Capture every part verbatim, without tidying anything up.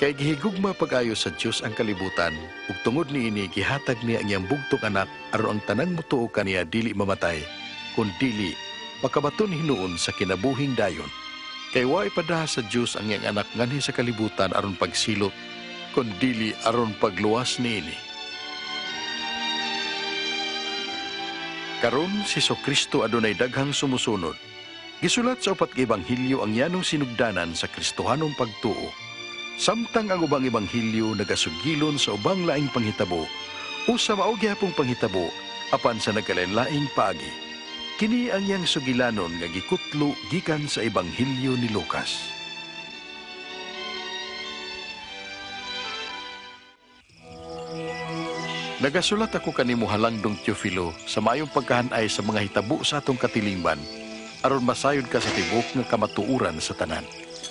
Kay gihigugma pag-ayo sa Dios ang kalibutan, ug tungod niini gihatag niya ang iyang bugtong anak aron ang tanang mutuo kaniya dili mamatay, kun dili makabaton hinuon sa kinabuhing dayon. Kay wa ipadaha sa Dios ang iyang anak nganhi sa kalibutan aron pagsilot, kun dili aron pagluwas niini. Karon si Kristo adunay daghang sumusunod. Gisulat sa upat ka ebanghilyo ang yanong sinugdanan sa Kristohanong pagtuo. Samtang ang ubang ebanghilyo nagasugilon sa ubang laing panghitabo, o sa mao gyapong panghitabo apan sa nagkalain-laing paagi. Kini ang yang sugilanon nga gikutlo gikan sa ebanghilyo ni Lucas. Nagasulat ako kanimo halangdong Teofilo sa mayong pagkahanay sa mga hitabo sa atong katilingban aron masayod ka sa tibok nga kamatuuran sa tanan.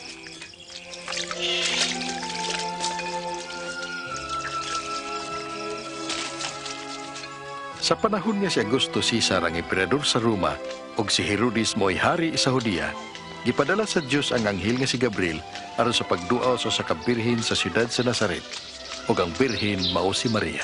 Sa panahon nga si Augusto Caesar ang emperador sa Roma ug si Herodes mo'y hari sa Judea, gipadala sa Dios ang anghel nga si Gabriel aron sa pagduaw sa usa ka birhen sa siyudad sa Nazaret ug ang birhen mao si Maria.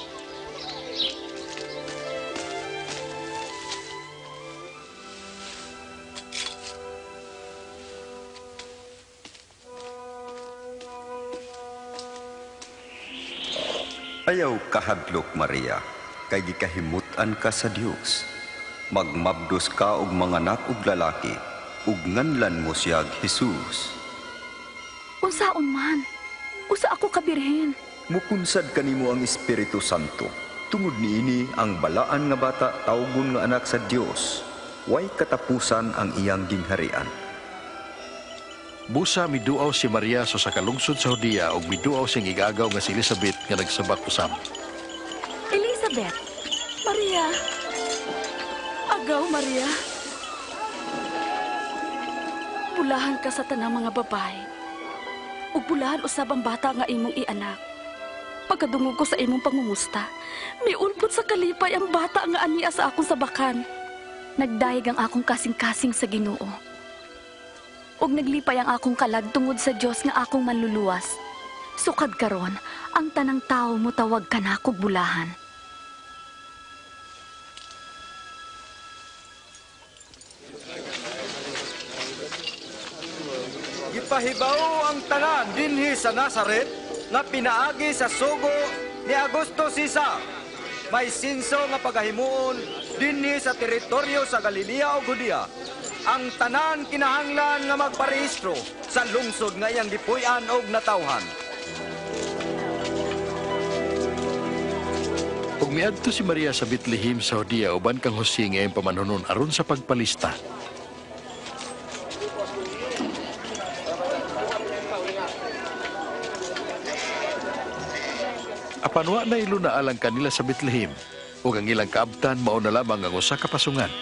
Ayaw kahadlok, Maria, kay gikahimutan ka sa Dios. Magmabdos ka og manganak og lalaki, ug nganlan mo siyag Jesus. Unsaon man? Usa ako kabirhen. Mukunsad kanimo ang Espiritu Santo. Tungod niini ang balaan nga bata tawgon nga anak sa Dios. Way katapusan ang iyang gingharian. Busa miduaw si Maria so sa kalungsod sa Judea ug miduaw siyang igagaw nga si Elizabeth nga nagsabak usam. Elizabeth? Maria? Agaw, Maria? Bulahan ka sa tanang mga babae. Ug bulahan usab ang bata nga imong ianak. Pagkadungog ko sa imong pangumusta, may ulpot sa kalipay ang bata nga aniya sa akong sabakan. Nagdayeg ang akong kasing-kasing sa Ginoo. Ug naglipay ang akong kalag tungod sa Dios nga akong manluluwas. Sukad karon, ang tanang tao mo tawag ka na kog bulahan. Gipahibaw ang tanan dinhi sa Nazaret nga pinaagi sa sugo ni Augusto Caesar. May sinso nga pagahimuon dinhi sa teritoryo sa Galilea ug Judea. Ang tanan kinahanglan nga magparehistro sa lungsod nga iyang gipuy-an og natawhan. Ug miadto si Maria sa Bethlehem sa Judea uban kang Jose nga iyang pamanhunon aron sa pagpalista. Apanwa na iluna alang kanila sa Bethlehem ug ang ilang kaabtan mao na lamang ang usa ka pasungan.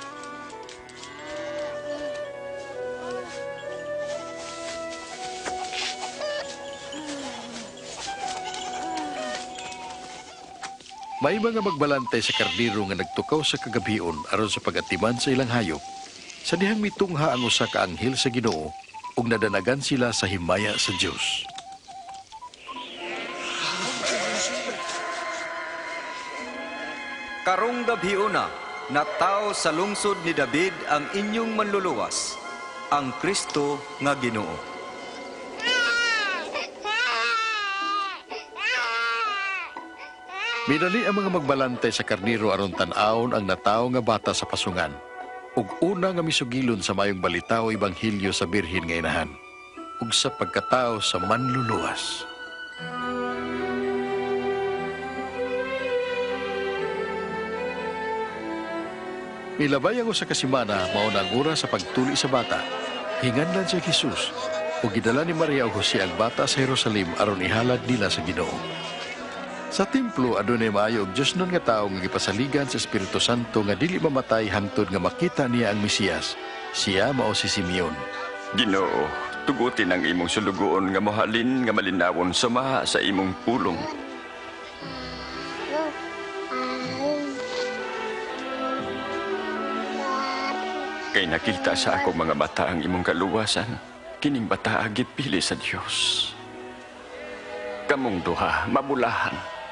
May mga magbalantay sa kardiro nga nagtukaw sa kagabion aron sa pagatiman sa ilang hayop. Sa dihang mitungha ang usa ka anghel sa Ginoo ug nadanagan sila sa himaya sa Dios. Karong gabiuna, nataw sa lungsod ni David ang inyong manluluwas, ang Kristo nga Ginoo. Minali ang mga magbalantay sa karniro aron tan-awon ang natawo nga bata sa pasungan. Ug una nga misugilon sa mayong balita o ebanghilyo sa birhen nga inahan. Ug sa pagkatao sa manluluwas. Milabay ang usa ka semana mao na ang oras sa pagtuli sa bata. Hinganlan si Jesus ug gidala ni Maria ug Jose ang bata sa Jerusalem aron ihalad nila sa Ginoo. Sa templo adunay maayo og Dios nun nga tawo nga gipasaligan sa Espiritu Santo nga dili mamatay hangtod nga makita niya ang Mesiyas. Siya mao si Simeon. Ginoo, tugutin ang imong sulugoon nga mohalin nga malinawon sumaha sa imong pulong. Kay nakita sa ako mga bata ang imong kaluwasan, kining bata agip pili sa Dios. Kamong duha, mabulahan.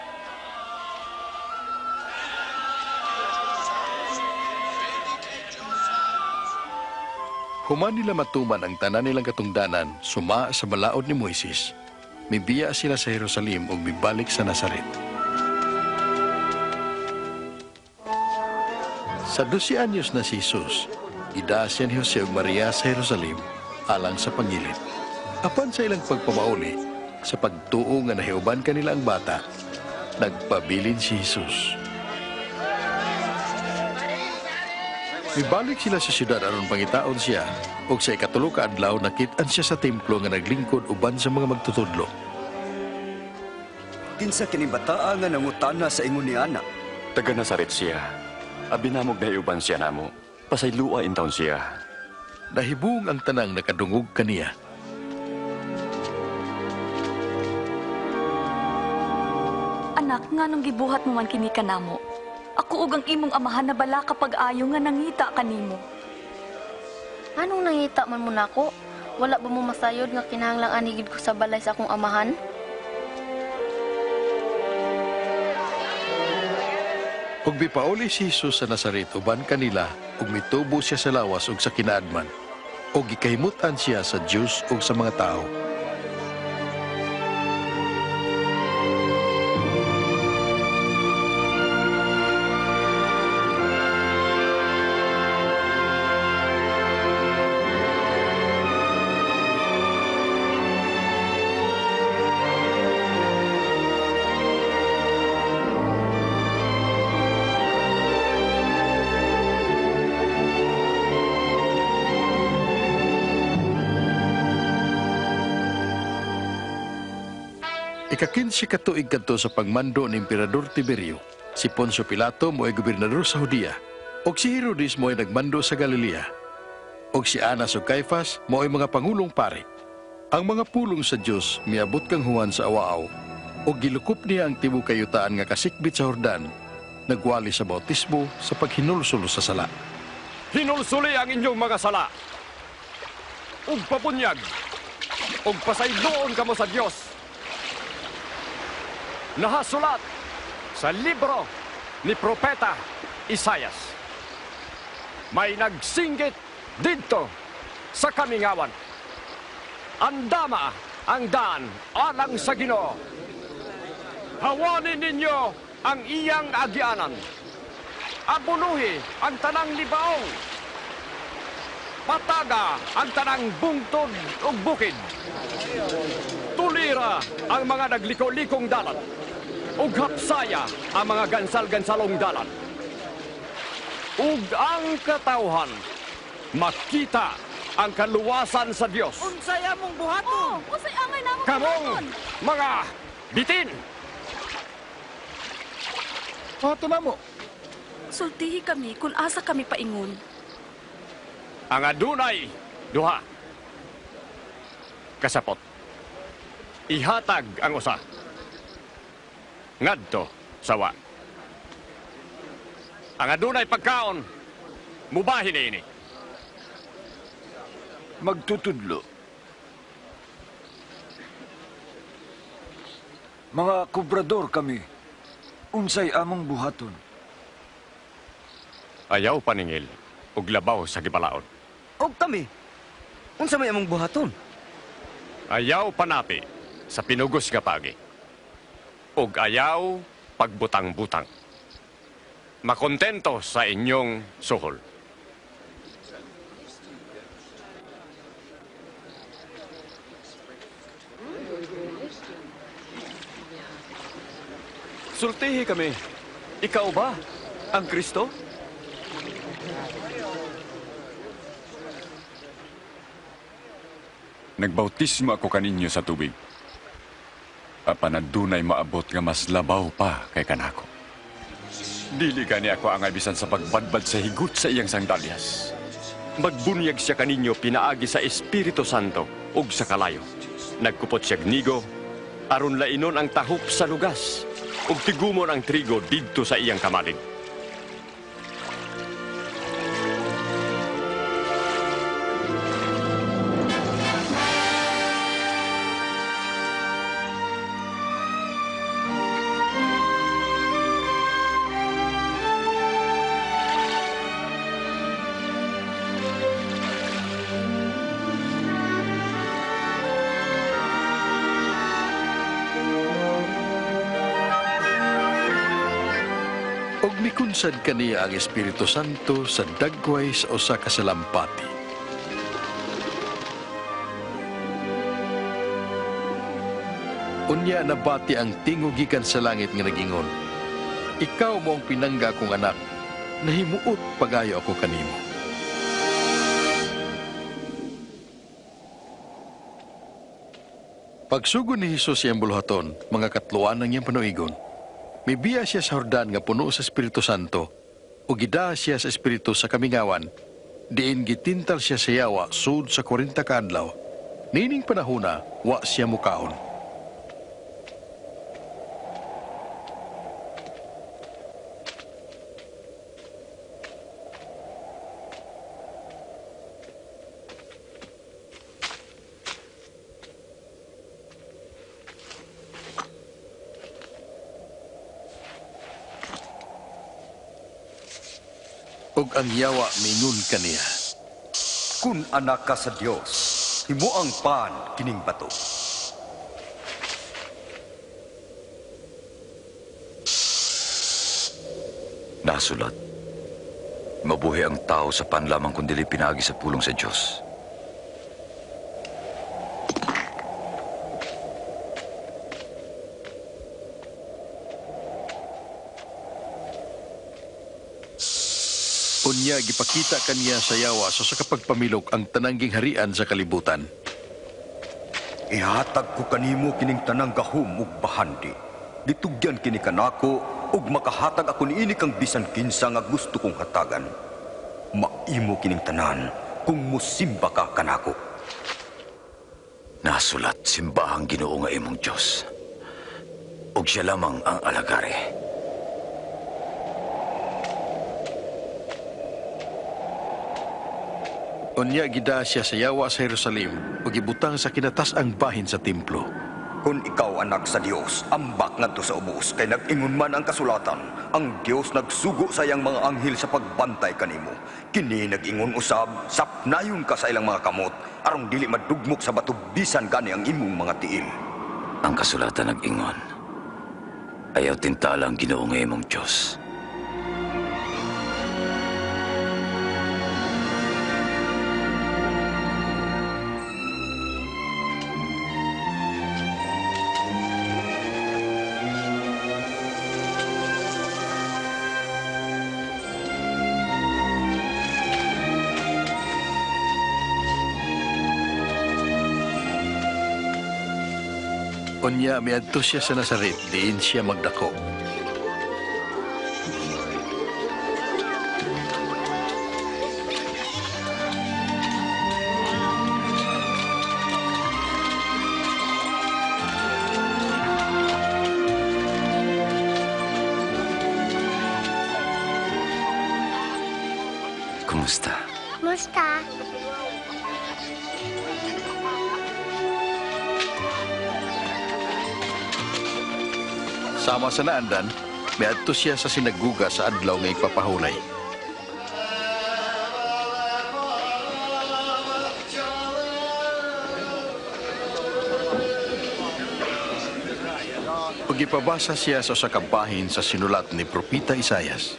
Human nila matuman ang tanan nilang katungdanan, suma sa balaod ni Moises. Mibiya sila sa Jerusalem ug mibalik sa Nazaret. Sa dose anyos na si Jesus, ida siya ni Jose ug Maria sa Jerusalem alang sa pangilit. Apan sa ilang pagpamauli, sa pagtuo nga nahiuban kanila ang bata, nagpabilin si Jesus. Mibalik sila sa syudad aron pangitaon siya, ug sa ikatulo ka adlaw nakit-an siya sa templo nga naglingkod uban sa mga magtutudlo. Kinsa kini bataa nga nangutana sa ingon ni anak? Taga Nazaret siya. Abinamog na iuban siya namo. Pasaylua in taon siya. Nahibung ang tanang nakadungog kaniya. Anak, nga nung gibuhat mo man kini kanamo. Ako ug ang imong amahan na bala kapag ayo nga nangita kanimo. Anong nangita man mo nako? Wala ba mo masayod nga kinahanglang anigid ko sa balay sa akong amahan? Ug bipauli si Jesus sa Nazaret uban kanila ug mitubo siya sa lawas ug sa kinaadman. Ug gikahimutan siya sa Dios ug sa mga tao. Ikakinsi katuig kadto sa pagmando ni Emperador Tiberio, si Poncio Pilato mo'y gobernador sa Judea, ug si Herodes mo'y nagmando sa Galilea, ug si Anas ug Caifas mo'y mga pangulong pari. Ang mga pulong sa Dios miabot kang Juan sa awaaw, ug gilukop niya ang tibuok kayutaan nga kasikbit sa Jordan, nagwali sa bautismo sa paghinulsulo sa sala. Hinulsuli ang inyong mga sala, ug pabunyag, ug pasayloon kamo sa Dios. Nahasulat sa libro ni Propeta Isaias. May nagsinggit dito sa kamingawan. Andama ang daan alang sa Ginoo. Hawanin ninyo ang iyang agyanan. Abunuhi ang tanang libaong. Pataga ang tanang bungtod ug bukid. Tulira ang mga nagliko-likong dalan. Ug hapsaya ang mga gansal-gansalong dalan. Ug ang katawhan makita ang kaluwasan sa Dios. Unsaya mong buhaton? Oh, usay angay na mo Kamong mga bitin! Pato na mo. Sultihi kami kung asa kami paingon. Ang adunay duha. Kasapot. Ihatag ang usa. Ngadto sawa. Ang adunay pagkaon, mubahin ini. Magtutudlo. Mga kubrador kami, unsay among buhaton. Ayaw paningil, ug labaw sa gibalaod. Og kami, unsa may among buhaton? Ayaw panati sa pinugos nga pagi. Ug ayaw pagbutang-butang. Makontento sa inyong suhol. Sultihi kami. Ikaw ba ang Kristo? Nagbautismo ako kaninyo sa tubig. Apan adunay maabot nga mas labaw pa kay kanako. Dili gani ako ang abisan sa pagbadbad sa higot sa iyang sangdalyas. Magbunyag siya kaninyo pinaagi sa Espiritu Santo ug sa kalayo. Nagkupot siya gnigo, aron lainon ang tahop sa lugas, ug tigumon ang trigo didto sa iyang kamalig. Og mikunsad kaniya ang Espiritu Santo sa dagway sa usa ka salampati. Unya nabati ang tingog gikan sa langit nga nagingon, ikaw mo ang pinangga kong anak, nahimuot pagayo ako kanimo. Pagsugo ni Hesus iyang buluhaton, mga katluan ng iyang panuigon, may biya siya sa Jordan nga puno sa Espiritu Santo, o gida siya sa Espiritu sa kamingawan, diin gitintal siya sa yawa sud sa kuwarenta ka adlaw. Nining panahona, wa siya mukaon. Og ang yawa mingun kaniya, Kun anak ka sa Dios, himo ang pan kining bato. Nasulat, mabuhi ang tao sa pan lamang kundi pinagi sa pulong sa Diyos. Unya gipakita kaniya sa yawa so sa kapagpamilok ang tanangging harian sa kalibutan. Ihatag ko kanimo kining tanang gahum ug bahandi. Ditugyan kini kanako ug makahatag ako niini kang bisan kinsa nga gusto kong hatagan. Maimo kining tanan kung musimba ka kanako. Nasulat, simbahang Ginoo nga imong Diyos. Ug siya lamang ang alagari. Unya gida siya sa yawa sa Jerusalem ug gibutang sa kinatas-ang bahin sa templo. Kung ikaw anak sa Dios, ambak ngadto sa ubos kay nag-ingon man ang kasulatan, ang Dios nagsugo sa iyang mga anghel sa pagbantay kanimo. Kini nag-ingon usab, sapnayon ka sa ilang mga kamot, aron dili madugmok sa bato bisan gani ang imong mga tiil. Ang kasulatan nag-ingon, ayaw tintala ang Ginoo nga imong Diyos. Unya miadto siya sa Nazaret, diin siya magdako. Kumusta? Kumusta? Sama sa naandan, miadto siya sa sinaguga sa adlaw nga ipapahulay. Ug ipabasa siya sa usa ka bahin sa sinulat ni Propeta Isayas.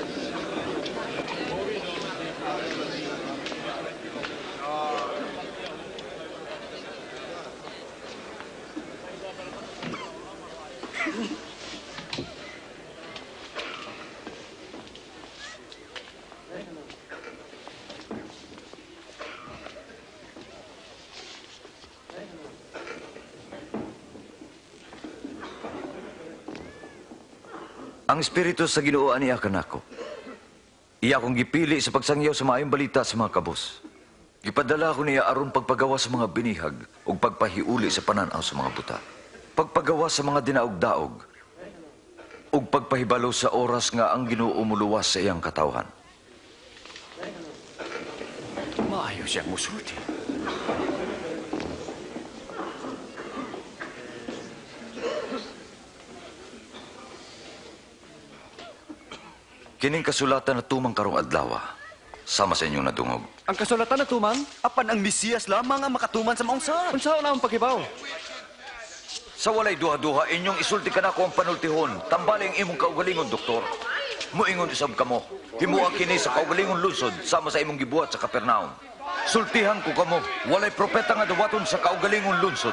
Ang Espiritu sa Ginoo aniya kanako. Iya akong gipili sa pagsangyaw sa maayong balita sa mga kabus. Gipadala ko niya aron pagpagawa sa mga binihag ug pagpahiuli sa pananaw sa mga buta. Pagpagawa sa mga dinaog-daog ug pagpahibalo sa oras nga ang Ginoo muluwas sa iyang katawhan. Maayo siyang musulti. Kining kasulatan na tumang karong adlaw, sama sa inyong nadungog. Ang kasulatan na tuman? Apan ang Mesiyas lamang ang makatuman sa maungsa. Unsaon na ang paghibaw? Sa walay duha-duha, inyong isulti ka na ko ang panultihon. Tambaling imong kaugalingon, doktor. Muingon usab kamo. Himuha kini sa kaugalingon lungsod sama sa imong gibuhat sa Kapernaum. Sultihan ko kamo, walay propeta nga dawaton sa kaugalingon lungsod.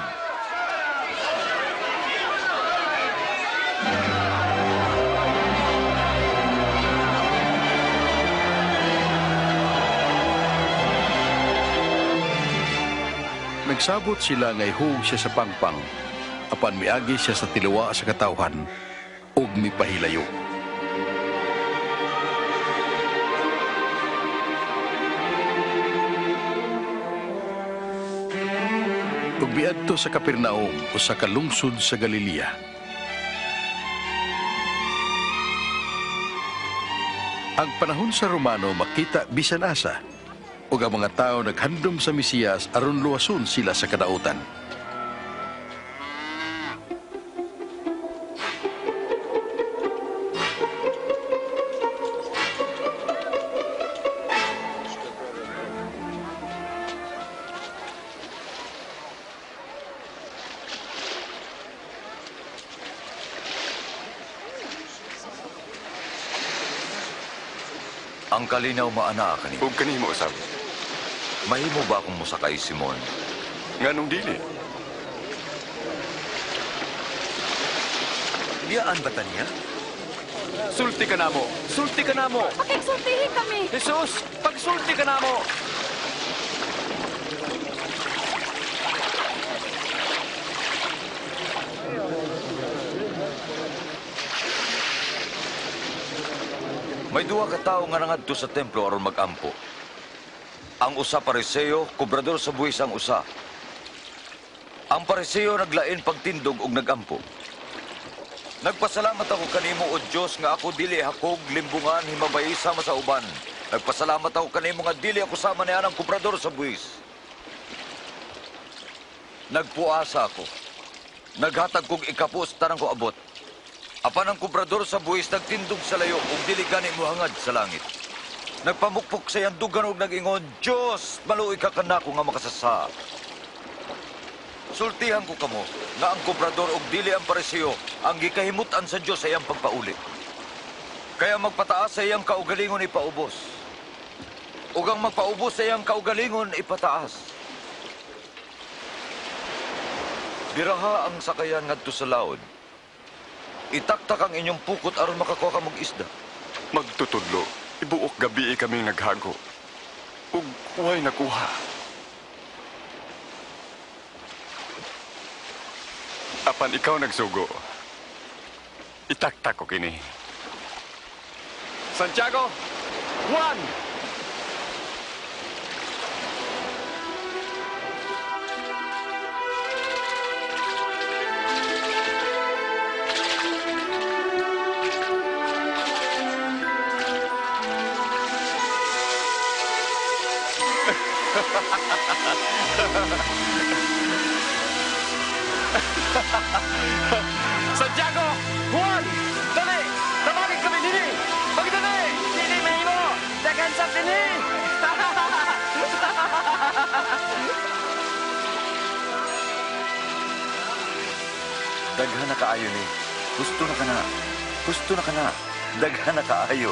Nagsabot sila nga ihug siya sa pangpang, apan miagi siya sa tiluwa sa katawhan, ug mipahilayo. Ug miadto sa Kapernaum o sa kalungsod sa Galilea. Ang panahon sa Romano makita bisan asa, ug ang mga tao naghandom sa Mesiyas aron luwason sila sa kadautan. Ang kalinaw maana kani. Ug kanimo usab. Mahimo ba akong musakay, Simon? Nganong dili? Biyaan ba taniya? Sulti ka namo! Sulti ka namo! Pakigsultihin kami! Jesus, pagsulti ka namo! May duha ka tao nga nangadto sa templo aron magampo. Ang usa pariseo, kubrador sa buwis ang usa. Ang pariseo naglain pagtindog ug nagampo. Nagpasalamat ako kanimo o Dios nga ako dili hakog limbungan himabay sama sa uban. Nagpasalamat ako kanimo nga dili ako sama ni anang kubrador sa buwis. Nagpuasa ako. Naghatag kog ikapos tanang ko abot. Apan ang kubrador sa buwis nagtindog sa layo ug dili gani mohangad sa langit. Nagpamukpok sa iyang dugan ug nag-ingon, Diyos, maluoy ka kanako nga makasasa. Sultihan ko kamo nga ang kubrador ug dili ang pariseo ang gikahimutan sa Diyos sa iyang pagpauli. Kaya magpataas sa iyang kaugalingon ipaubos. Ug ang magpaubos sa iyang kaugalingon ipataas. Biraha ang sakayan ngadto sa laod. Itaktak ang inyong pukot aron makakuha ka mong isda. Magtutudlo, ibuok gabi kaming naghago. Ug huway nakuha. Apan ikaw nagsugo. Itaktak ko kini. Santiago, Juan! Santiago! Juan! Dali! Tawagin kami nini! Pagdali! Nini, may mo! Dagan sa nini! Daghan na kaayo ni. Gusto na ka na. Gusto na ka na. Daghan na kaayo.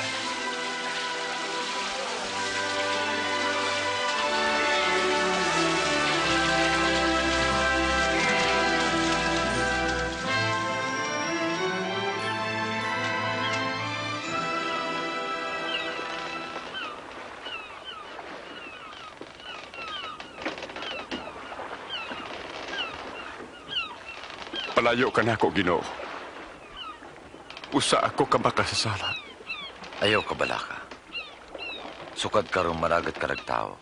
Palayo ka na ako, Ginoo. Usa ako ka makasasala. Ayaw ka bala ka. Sukad karong maragat ka nagtao.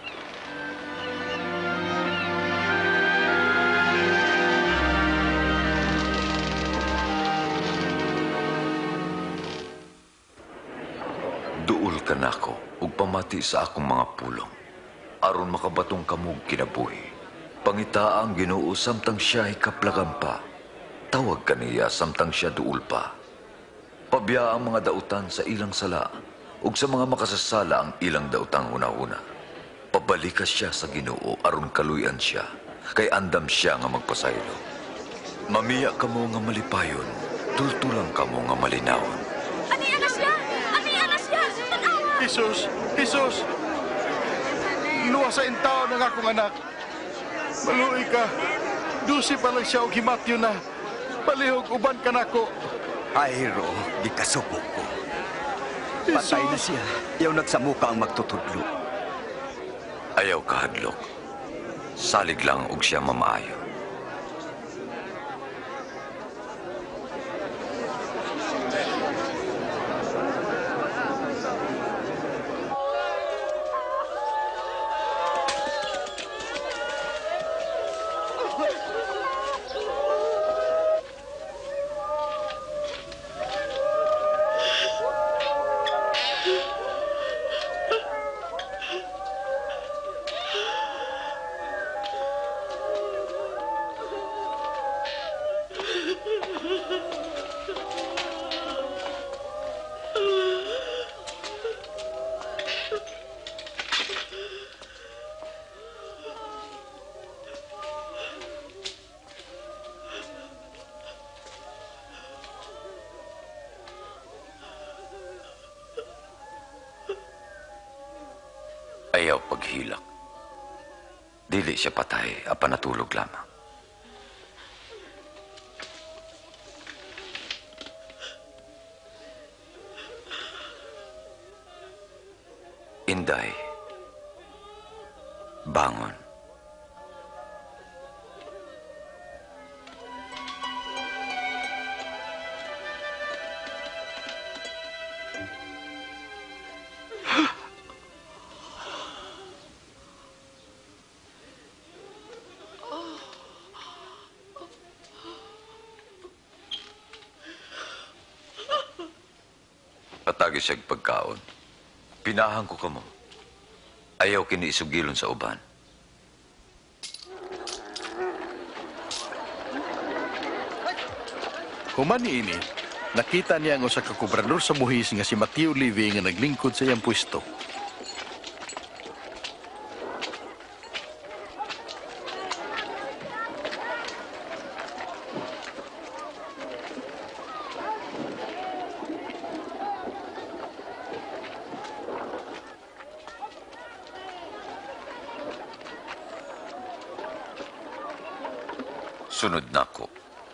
Duol ka nako ug pamati sa akong mga pulong. Aron makabatong kamog kinabuhi. Pangita ang Ginoo samtang siya kaplagan pa. Tawag kaniya samtang siya duol pa. Pabya ang mga dautan sa ilang sala ug sa mga makasasala ang ilang dautang una-una. Pabalikas siya sa Ginoo aron kaluyan siya, kay andam siya nga magpasaylo. Mamiya kamo nga malipayon, tultulang kamo nga malinawon. Ani anak Jesus! Jesus! Luwa sa intaw ng akong anak. Maluoy ka. Dusi pa lang siya o gimatyo na. Palihog uban ka nako. Ayro, di kasubok ko. Patay na siya. Yaw nagsamuka ang magtutudlo. Ayaw kahadlok. Salig lang og siya mamaayo. Ayaw paghilak. Dili siya patay, apan natulog lamang. Inday, bangon. Patagi siyag pagkaon. Pinahan ko kamo. Ayaw kini isugilon sa uban. Human niini, nakita niya ang usa ka kubrador sa buhis nga si Mateo Livy nga naglingkod sa iyang pwesto. Sunod na ko.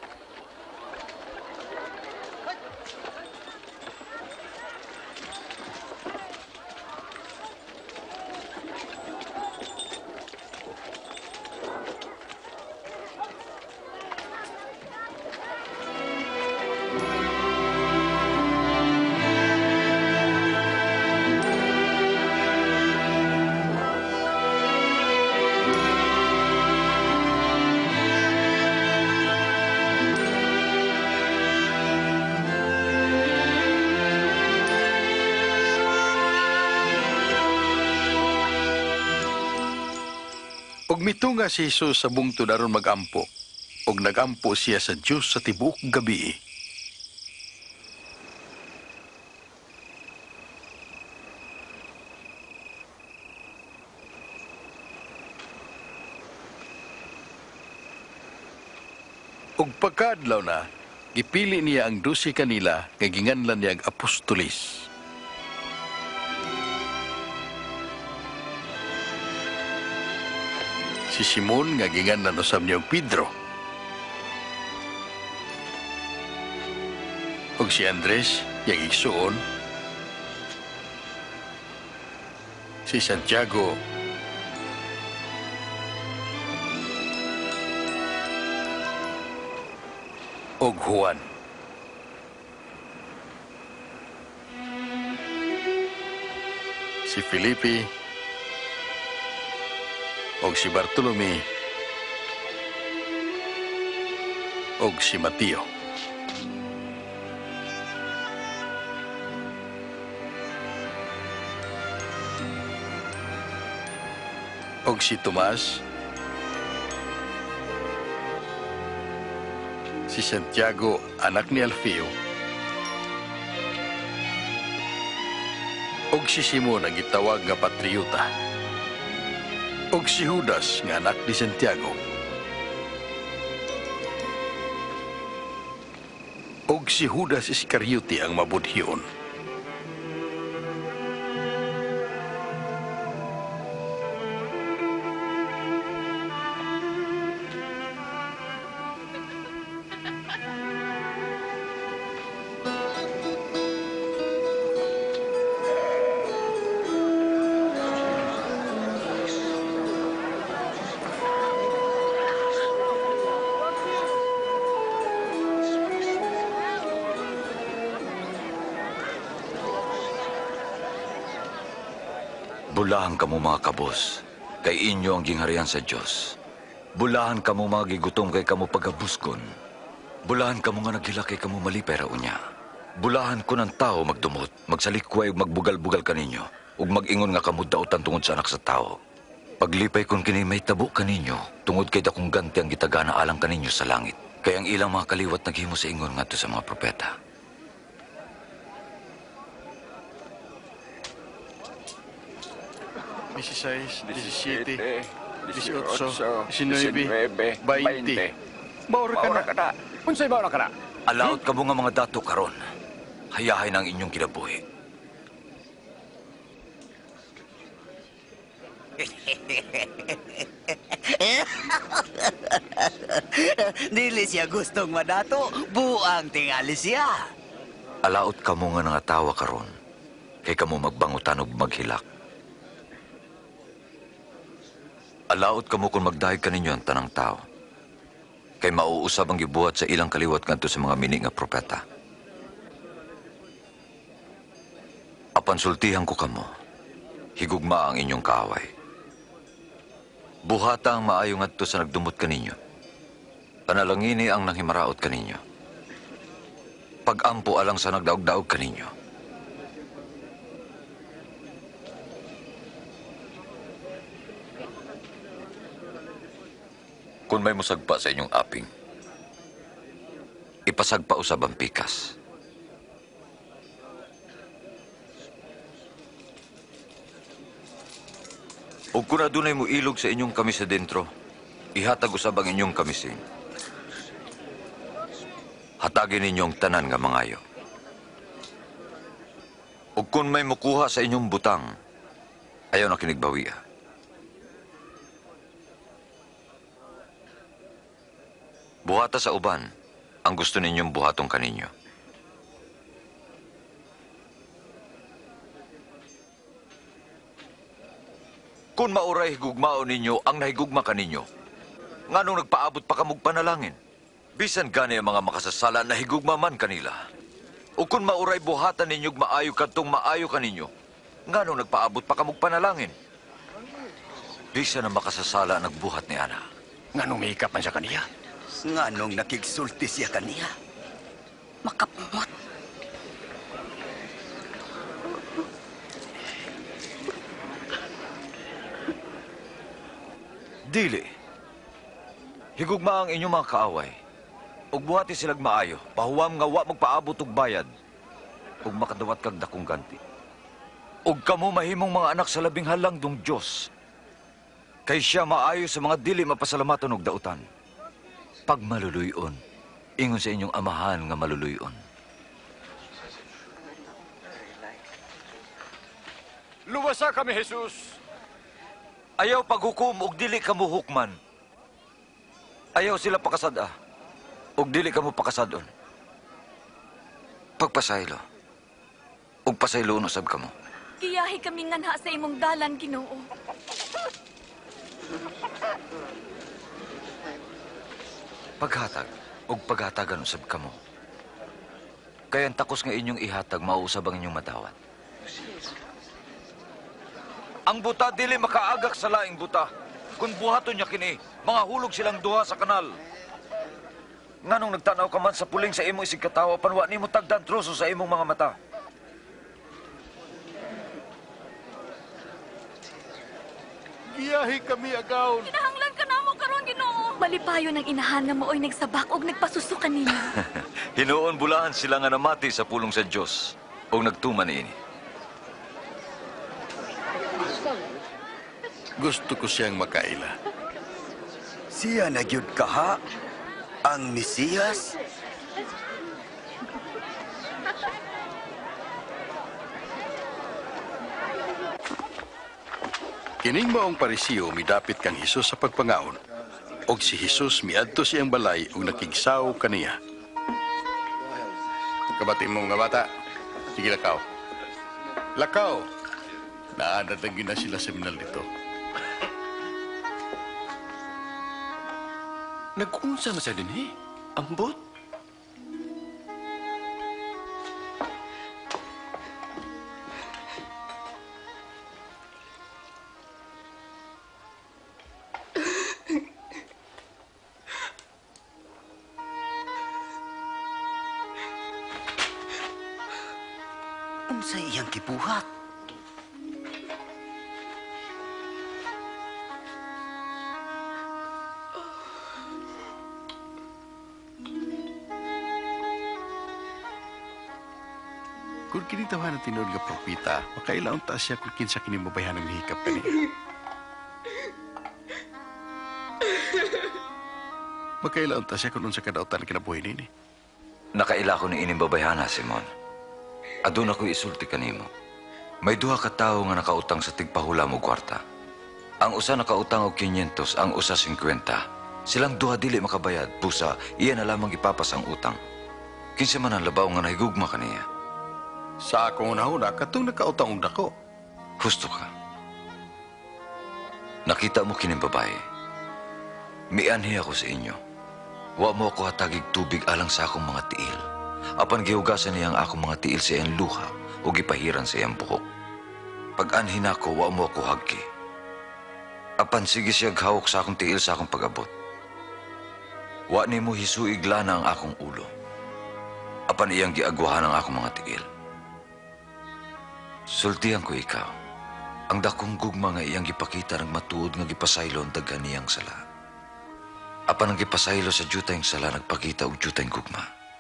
Og mitunga si Jesus sa bungtod aron magampo, og nagampo siya sa Dios sa tibuok gabi. Og pagkaadlaw na, gipili niya ang dusi kanila nga ginganlan niya ang apostolis. Si Simon nga ginganlan usab niya og Pedro. Og si Andres, yang igsuon. Si Santiago. Og Juan. Si Felipe. Og si Bartolome. Og si Mateo. Og si Tomas. Si Santiago, anak ni Alfeo. Og si Simon ang gitawag nga Patriota. Og si Judas nga anak ni Santiago. Og si Judas Iscariote ang mabudhiyon. Bulahan kamo mga kabos, kay inyo ang gingharian sa Diyos. Bulahan kamo mga gigutom kay kamo pagabuskon. Bulahan kamo nga naghila kay kamo malipay ra unya. Bulahan ko ng tao magdumot, magsalikway ug magbugal-bugal kaninyo, ug mag-ingon nga kamo daotan tungod sa anak sa tao. Paglipay kon kini may tabo kaninyo, tungod kay dakong ganti ang gitagana alang kaninyo sa langit. Kay ang ilang mga kaliwat naghimo sa ingon ngadto sa mga propeta. dieciséis, diecisiete, dieciocho, dieciocho, diecinueve, veinte. Maura ka na. Maura ka na. Unsay maura ka na? Alaot kamo nga mga dato karon. Hayahay ng inyong kinabuhi. Dili siya gustong madato, buang tingali siya. Alaot kamo nga nangatawa karon. Kay kamo magbangutan ug maghilak. Alaot kamo kung magdahig kaninyo ang tanang tao. Kay mauusab ang gibuhat sa ilang kaliwat ngadto sa mga mini nga propeta. Apan sultihan ko kamo, higugma ang inyong kaaway. Buhata ang maayo ngadto sa nagdumot kaninyo. Panalangini ang nanghimaraot kaninyo. Pag-ampo alang sa nagdaog-daog kaninyo. Kung may musagpa sa inyong aping, ipasagpa usab ang pikas. O kung adunay mo ilog sa inyong kamis sa dentro, ihatag usab ang inyong kamising. Hatagin ninyong tanan nga mangayo. O kung may mukuha sa inyong butang, ayaw na kinigbawiya. Buhata sa uban ang gusto ninyong buhatong kaninyo. Kung mauray higugmao ninyo ang nahigugma kaninyo, nganong nagpaabot pa kamog panalangin? Bisan gani ang mga makasasala na higugma man kanila. O kung mauray buhatan ninyong maayo kadtong maayo kaninyo, nganong nagpaabot pa kamog panalangin? Bisan ang makasasala nagbuhat ni Ana. Nganong may ikapan siya kaniya? Nganong nakigsulti siya kaniya? Makapumot. Dili. Higugma ang inyong mga kaaway. Ug buhati silag maayo, pahuwam nga wa magpaabot og bayad. Ug makadawat kag dakong ganti. Ug kamo mahimong mga anak sa labing halang dong Dios. Kay siya maayo sa mga dili mapasalamaton og dautan. Pag maluluyon, ingon sa inyong amahan nga maluluyon. Luwasa kami, Jesus! Ayaw paghukom og dili kamo hukman. Ayaw sila pakasada og dili kamo pakasadon. Pagpasaylo. Og pasaylo usab kamo. Giyahi kami nganha sa imong dalan, Ginoo. Paghatag og paghatagan usab kamo. Kay ang takos nga inyong ihatag mauusab ang inyong madawat. Ang buta dili makaagak sa laing buta. Kung buhaton niya kini, mga hulog silang duha sa kanal. Nganong nagtanaw ka man sa puling sa imong isig katawa, panwa nimo tagdan troso sa imong mga mata. Giyahi kami agaw. Kinahanglan ka na mo karon, Ginoo. Malipayo ng inahan nga mooy nagsabak og nagpasuso kanina. Hinuon bulahan sila nga namati sa pulong sa Dios o nagtuman ini. Gusto ko siyang makaila. Siya na gyud kaha ang Mesiyas? Kining maong parisiyo midapit kang Hesus sa pagpangaon. Og si Hesus miadto siyang balay ug nakigsaw kaniya. Kabati mo nga bata. Sige lakaw. Lakaw. Naadadagin na sila sa minal dito. Nag-unsa na sa dinhi? Ambot? Unsa iyang gibuhat? Kung kinitawa na tinuod nga propita, makailaon ta siya kung kinsa kini mabayan ng hikap kani. Makailaon ta siya kung unsa kadautan kinabuhi nini. Nakaila ko ni ining babayhana, Simon. Adun ako isulti kanimo. May duha ka tawo nga nakautang sa tigpahula mo kwarta. Ang usa nakautang og quinientos, ang usa fifty. Silang duha dili makabayad, pusa, iya na lamang ipapas ang utang. Kinsa man ang labaw nga nahigugma kaniya. Sa akong una-una, katong nakautang og dako. Husto ka. Nakita mo kining babae. Mianhi ako sa inyo. Wa mo ako hatagig tubig alang sa akong mga tiil. Apan gihugasan niya ang akong mga tiil sa iyang luha o gipahiran sa iyang buhok. Pag-anhin ako, wa mo ako hagki. Apan sige siya gahawak sa akong tiil sa akong pag-abot. Wa ni mo hisuig lana ang akong ulo. Apan iyang giagwahan ang akong mga tiil. Sultihan ko ikaw. Ang dakong gugma nga iyang gipakita ng matuod nga gipasaylo ang daghan niyang sala. Apan ang gipasaylo sa jutayng sala nagpakita og jutayng gugma.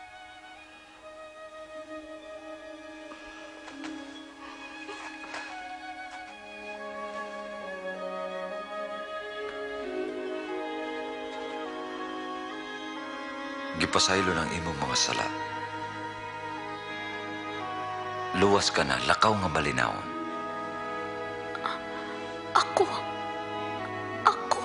Gipasaylo ng imong mga sala. Luwas ka na, lakaw nga malinawon. Ako? Ako?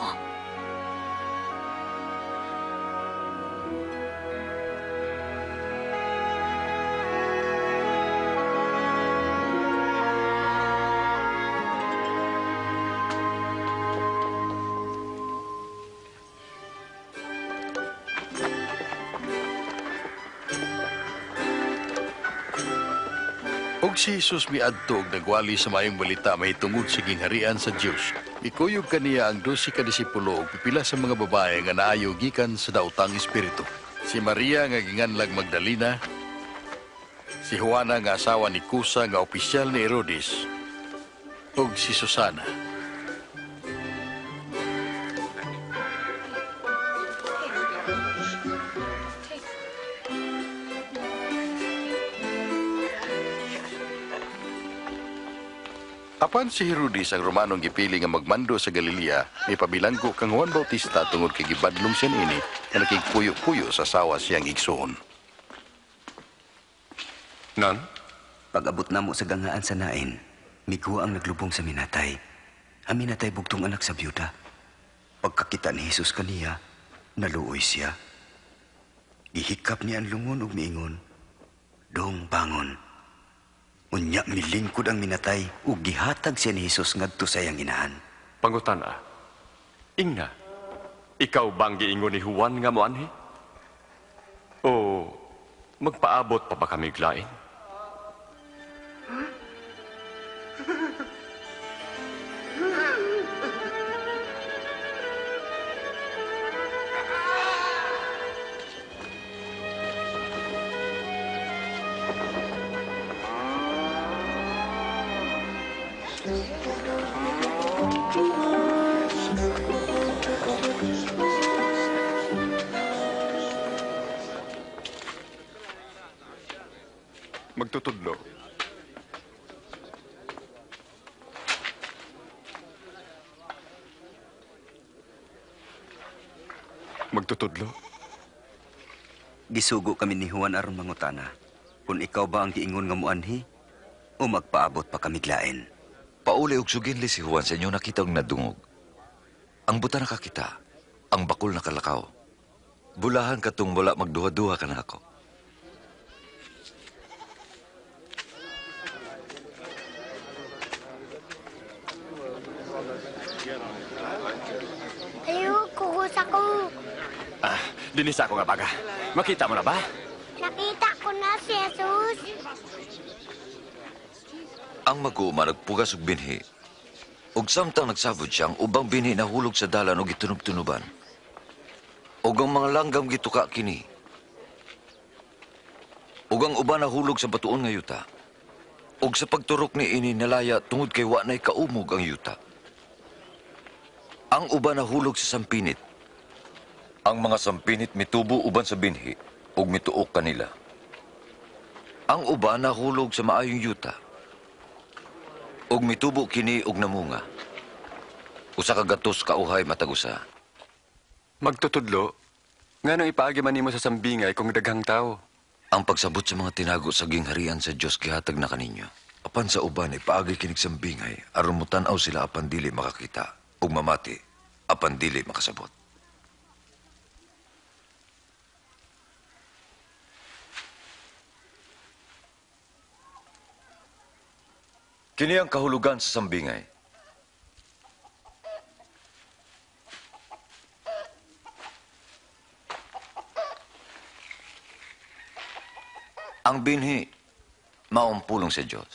Og si Jesus miadto og nagwali sa mayong balita mahitungod sa gingharian sa Dios. Ikuyog kaniya ang dosi ka disipulo og pipila sa mga babae nga naayo gikan sa daotang espiritu. Si Maria nga ginganlag Magdalena, si Juana nga asawa ni Kusa nga opisyal ni Herodes, ug si Susana. Apan si Herodes ang Romanong gipili nga magmando sa Galilea, may pabilanggo kang Juan Bautista tungod kay gibadlong siya ini nga nakigpuyo-puyo sa sawa siyang igsuon. Nan? Pag-abot na mo sa gangaan sa nain, migo ang naglubong sa minatay. Ang minatay bugtong anak sa byuda. Pagkakita ni Jesus kaniya, naluoy siya. Gihikap niya ang lungon ug miingon, "Dong bangon." Unya milingkod ang minatay ug gihatag siya ni Jesus ngadto sa iyang inahan. Pangutana, Ingna, ikaw bang giingon ni Juan nga moanhi? O magpaabot pa ba kami glain? Magtutudlo. Magtutudlo? Gisugo kami ni Juan aron mangutana. Kung ikaw ba ang giingon nga muanhi o magpaabot pa kami glain. Pauli og suginli si Juan sa inyo nakita og nadungog. Ang buta nakakita, ang bakol nakalakaw. Bulahan katong wala magduha-duha ka na ako. Ayaw, kugus ako. Ah, dinis ako nga baga. Makita mo na ba? Nakita ko na si Jesus. Ang mag-uuma nagpugas og binhi. Ug samtang nagsabot siya, ang ubang binhi nahulog sa dalan og gitunob-tunuban. Ug ang mga langgam gituka kini. Ug ang uban nahulog sa batuon nga yuta. Og sa pagturok ni ini nalaya tungod kay wa nay kaumog ang yuta. Ang uban nahulog sa sampinit. Ang mga sampinit mitubo uban sa binhi ug mituok kanila. Ang uban nahulog sa maayong yuta. Ug mitubo kini og namunga. Usa ka gatos kauhay matagusa. Magtutudlo, nga nang ipaagi man nimo sa sambingay kung daghang tao. Ang pagsabot sa mga tinago sa gingharian sa Dios gihatag na kaninyo. Apan sa uban ay paagi kinig sambingay aron mutan-aw sila apan dili makakita ug mamati apan dili makasabot. Kini ang kahulugan sa sambingay. Ang binhi, maong pulong sa Diyos.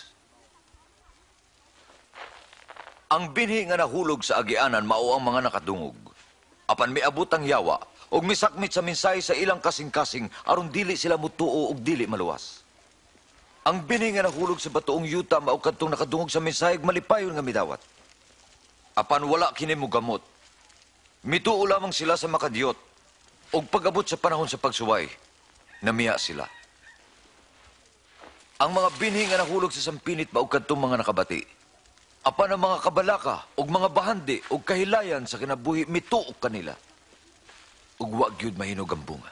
Ang binhi nga nahulog sa agianan, mao ang mga nakadungog. Apan miabot ang yawa, og misakmit sa minsay sa ilang kasing-kasing, aron dili sila mutuo og dili maluwas. Ang binhi nga nahulog sa batuong yuta, mao kadtong nakadungog sa minsay, malipayon nga midawat. Apan wala kini mo gamot. Mituo lamang sila sa makadiyot, og pag-abot sa panahon sa pagsuway, namiya sila. Ang mga binhi nga nahulog sa sampinit mao kadtong mga nakabati. Apan ang mga kabalaka ug mga bahandi ug kahilayan sa kinabuhi mituok kanila. Ug wa gyud mahinog ang bunga.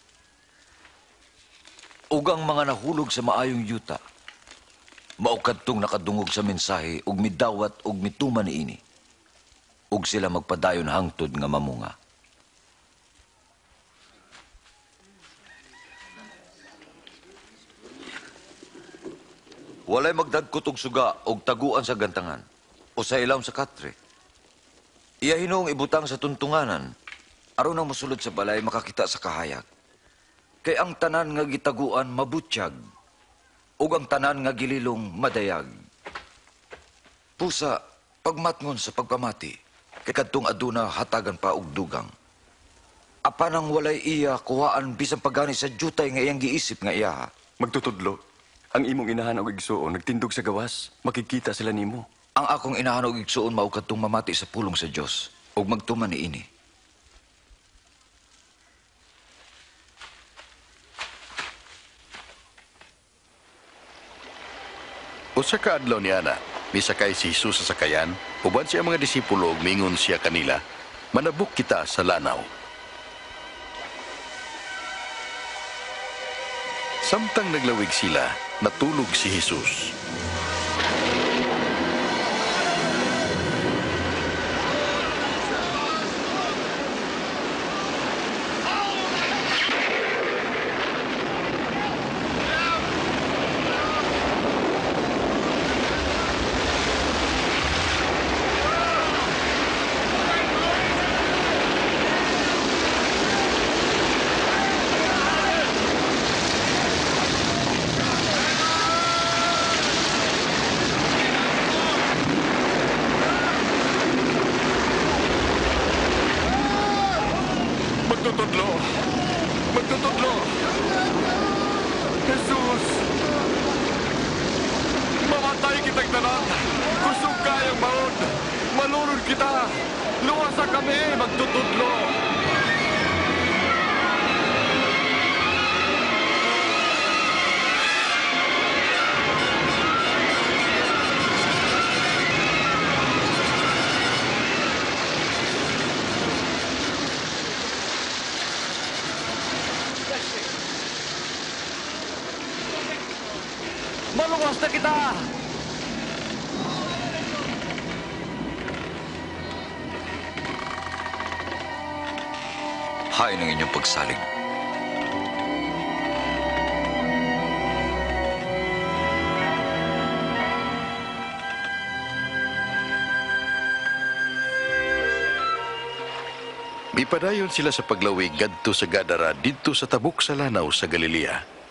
Ug ang mga nahulog sa maayong yuta mao kadtong nakadungog sa mensahe ug midawat ug mituman niini. Ug sila magpadayon hangtod nga mamunga. Walay magdagkot og suga og taguan sa gantangan o sa ilaw sa katre. Iya hinung ibutang sa tuntunganan aron ang mosulod sa balay makakita sa kahayag. Kay ang tanan nga gitaguan mabutyag ug ang tanan nga gililong madayag. Pusa pagmatngon sa pagpamati kay kadtong aduna hatagan pa og dugang. Apan ang walay iya kuhaan bisan pagani sa jutay nga iyang giisip nga iya. Magtutudlo. Ang imong inahan og igsuon nagtindog sa gawas, makikita sila nimo. Ang akong inahan og igsuon mao kadtong mamati sa pulong sa Dios ug magtuman niini. Usa ka adlaw ni ana, misakay si Jesus sa sakayan, uban siya mga disipulo ug mingon siya kanila, manabuk kita sa lanaw. Samtang naglawig sila, natulog si Jesus. Magtutudlo! Magtutudlo! Jesus! Mamatay kitang tanan! Kusog kayang maod! Malunod kita! Luwasa kami! Magtutudlo! Maluwas na kita! Hay ng inyong pagsalig. Mipadayon sila sa paglawig gadto sa Gadara didto sa tabok sa lanaw sa Galilea.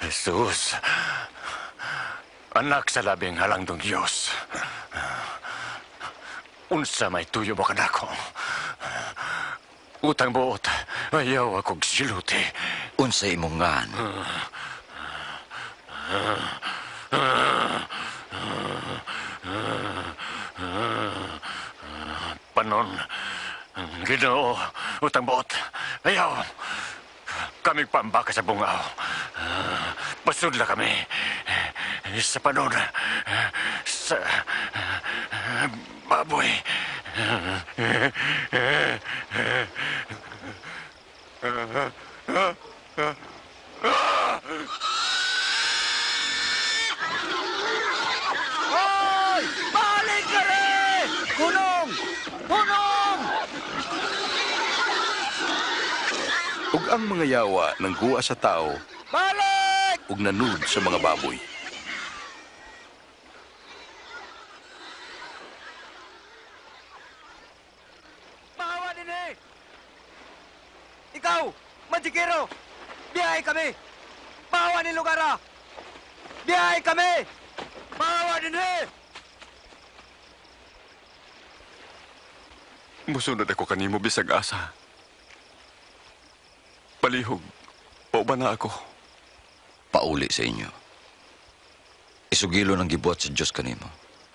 Jesus, anak sa labing halangdong Diyos. Unsa may tuyo mo kanako. Utang buot, ayaw akong siluti. Unsa imong ngan. Panon, Ginoo, utang buot, ayaw. Kaming pambaka sa bungaw. Pasudla kami. Sa panon. Sa baboy. Hoy! Balik ka rin! Kunong! Kunong! Ug ang mga yawa nang guwa sa tao Balik! ug nanud sa mga baboy. Mahawa din eh! Ikaw, Majikiro! Biyahe kami! Mahawa ni Lugara! Biyahe kami! Mahawa din eh! Musunod ako kanimo bisag asa. Palihog, pauba na ako. Pauli sa inyo. Isugilo ng gibuhat sa Diyos kanimo.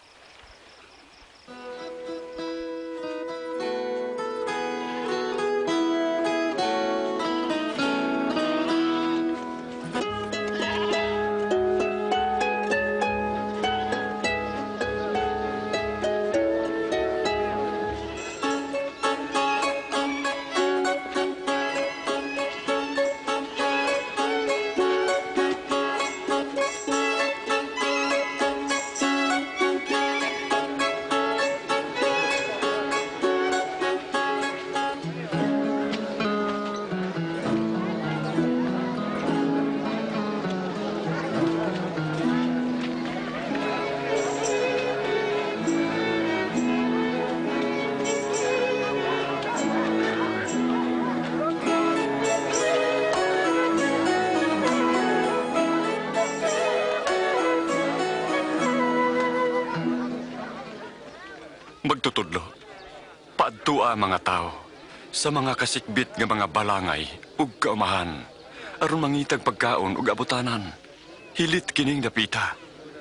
Magtutudlo, paadtua mga tao sa mga kasikbit nga mga balangay ug kaumahan aron mangitag pagkaon ug abutanan. Hilit kining dapita.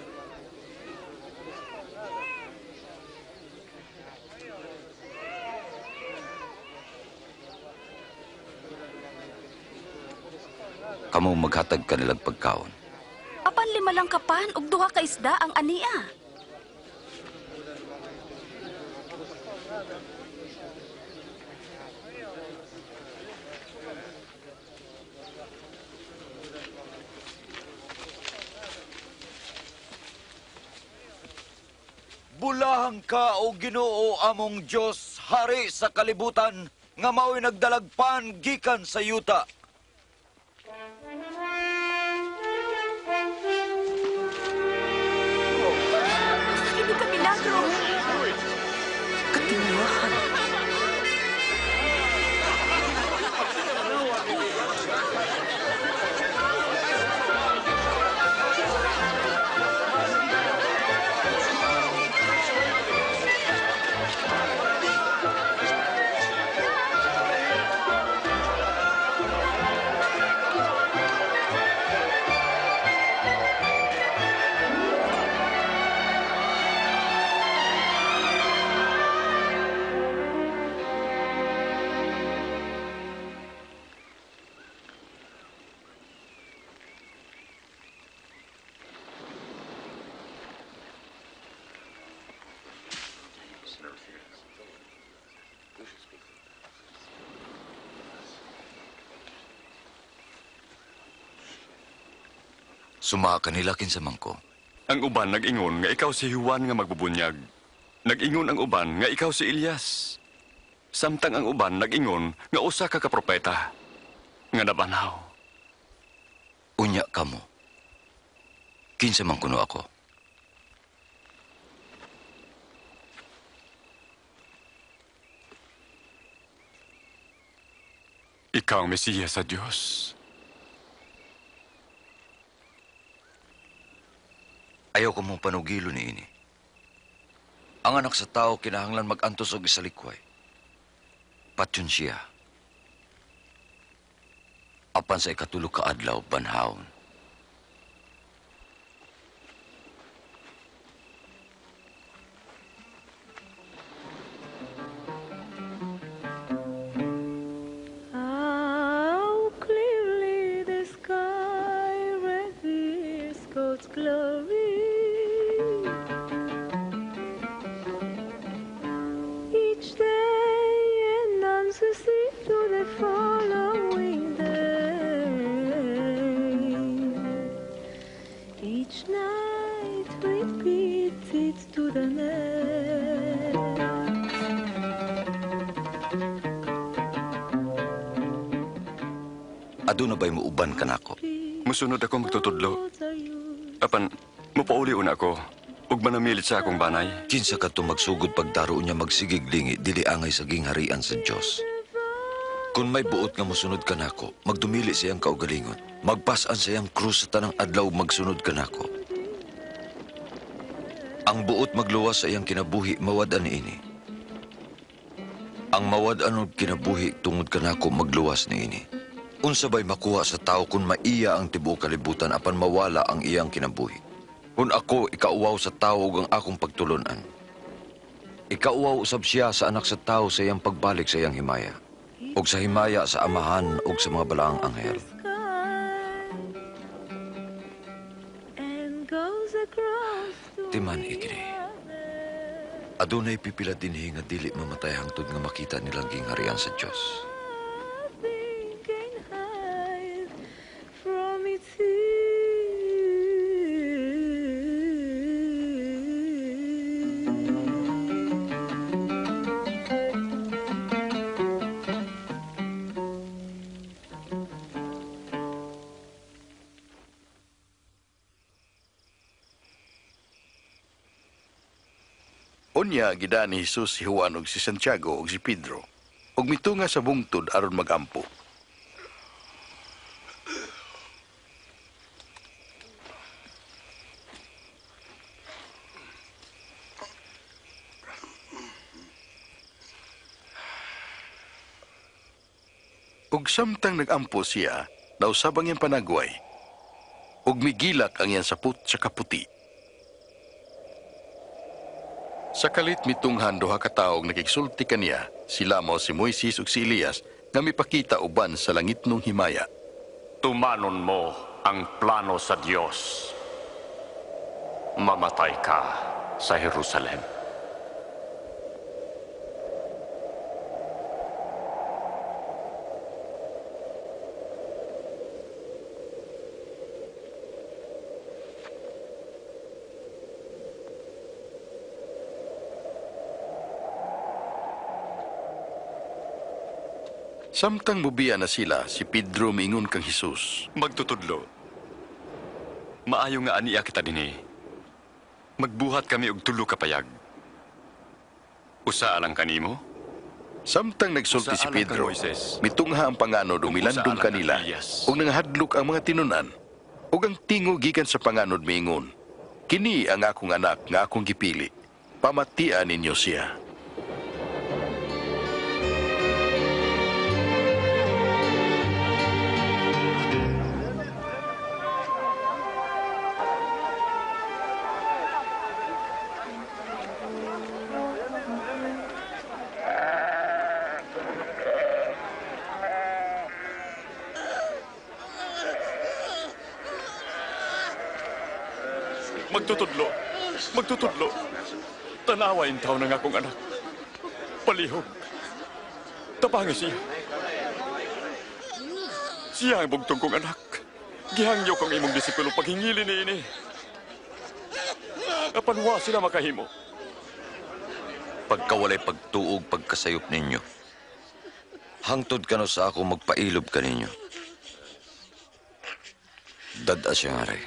Kamo maghatag kanilang pagkaon. Apan lima lang kapan ug duha ka isda ang ania. Bulahan ka o Ginoo among Diyos, hari sa kalibutan, nga mao'y nagdalagpan gikan sa yuta. Hindi ka milagro. Katinguhan. Sumaa kanila kinsamang ko. Ang uban nag-ingon nga ikaw si Juan nga magbubunyag. Nag-ingon ang uban nga ikaw si Elias. Samtang ang uban nag-ingon nga usa ka kapropeta nga nabanaw. Unya kamo. Kinsamang kuno ako. Ikaw ang Mesiyas sa Diyos. Ayaw ko mong panugilo ni ini. Ang anak sa tao kinahanglan mag-antos og isalikway. Patyon siya. Apan sa ikatulog ka adlaw, banhaon. How clearly the sky reveals God's glory. Each day and none succeed to the following day. Each night repeats it to the next. Aduna ba'y muuban ka nako? Musunod ako magtutudlo. Apan, mupauli una ako. Ug manamilit sa akong banay. Kinsa ka to magsugod pagdaro niya magsigig lingi, dili angay sa gingharian sa Diyos. Kung may buot nga musunod ka nako, magdumili siyang kaugalingon. Magpasan siyang krus sa tanang adlaw magsunod ka nako. Ang buot magluwas sa iyang kinabuhi, mawad-an ini. Ang mawad-an og kinabuhi tungod ka nako magluwas ni ini. Unsa ba'y makuha sa tao kung maiya ang tibuok kalibutan apan mawala ang iyang kinabuhi? Kung ako ikauwaw sa tao ug ang akong pagtulunan. Ikauwaw usab siya sa anak sa tao sa iyang pagbalik sa iyang himaya. Ug sa himaya sa amahan ug sa mga balaang anghel. Timan ikri. Adunay pipila dinhi nga dili mamatay hangtod nga makita nilang gingharian sa Dios. Unya gidaan ni Jesus si Juan ug si Santiago ug si Pedro ug mitunga sa bungtod aron magampo. Ug samtang nagampo siya, nausab ang iyang panagway ug migilak ang iyang saput sa kaputi. Sa kalit mitunghan duha ka tawo nakigsulti kaniya, sila mao si Moises ug si Elias nga mipakita uban sa langitnong himaya. Tumanon mo ang plano sa Diyos. Mamatay ka sa Jerusalem. Samtang mubiya na sila, si Pedro miingon kang Jesus. Magtutudlo. Maayo nga aniya kita dinhi. Magbuhat kami og tulo ka payag. Usa alang kanimo? Samtang nagsulti si Pedro, mitungha ang panganod o milandong kanila, ug nangahadlok ang mga tinunan, ug ang tingo gikan sa panganod miingon, kini ang akong anak nga akong gipili, pamatian ninyo siya. Magtutudlo. Magtutudlo. Tanawa yung tao ng akong anak. Palihog. Tabangi siya. Siya ang bugtong kong anak. Gihangyo kong imong disipulo paghingili ni ini. Apanwa sila makahimo. Pagkawalay pagtuog pagkasayop ninyo. Hangtod ka no sa ako magpailob ka ninyo. Dada siya nga rin.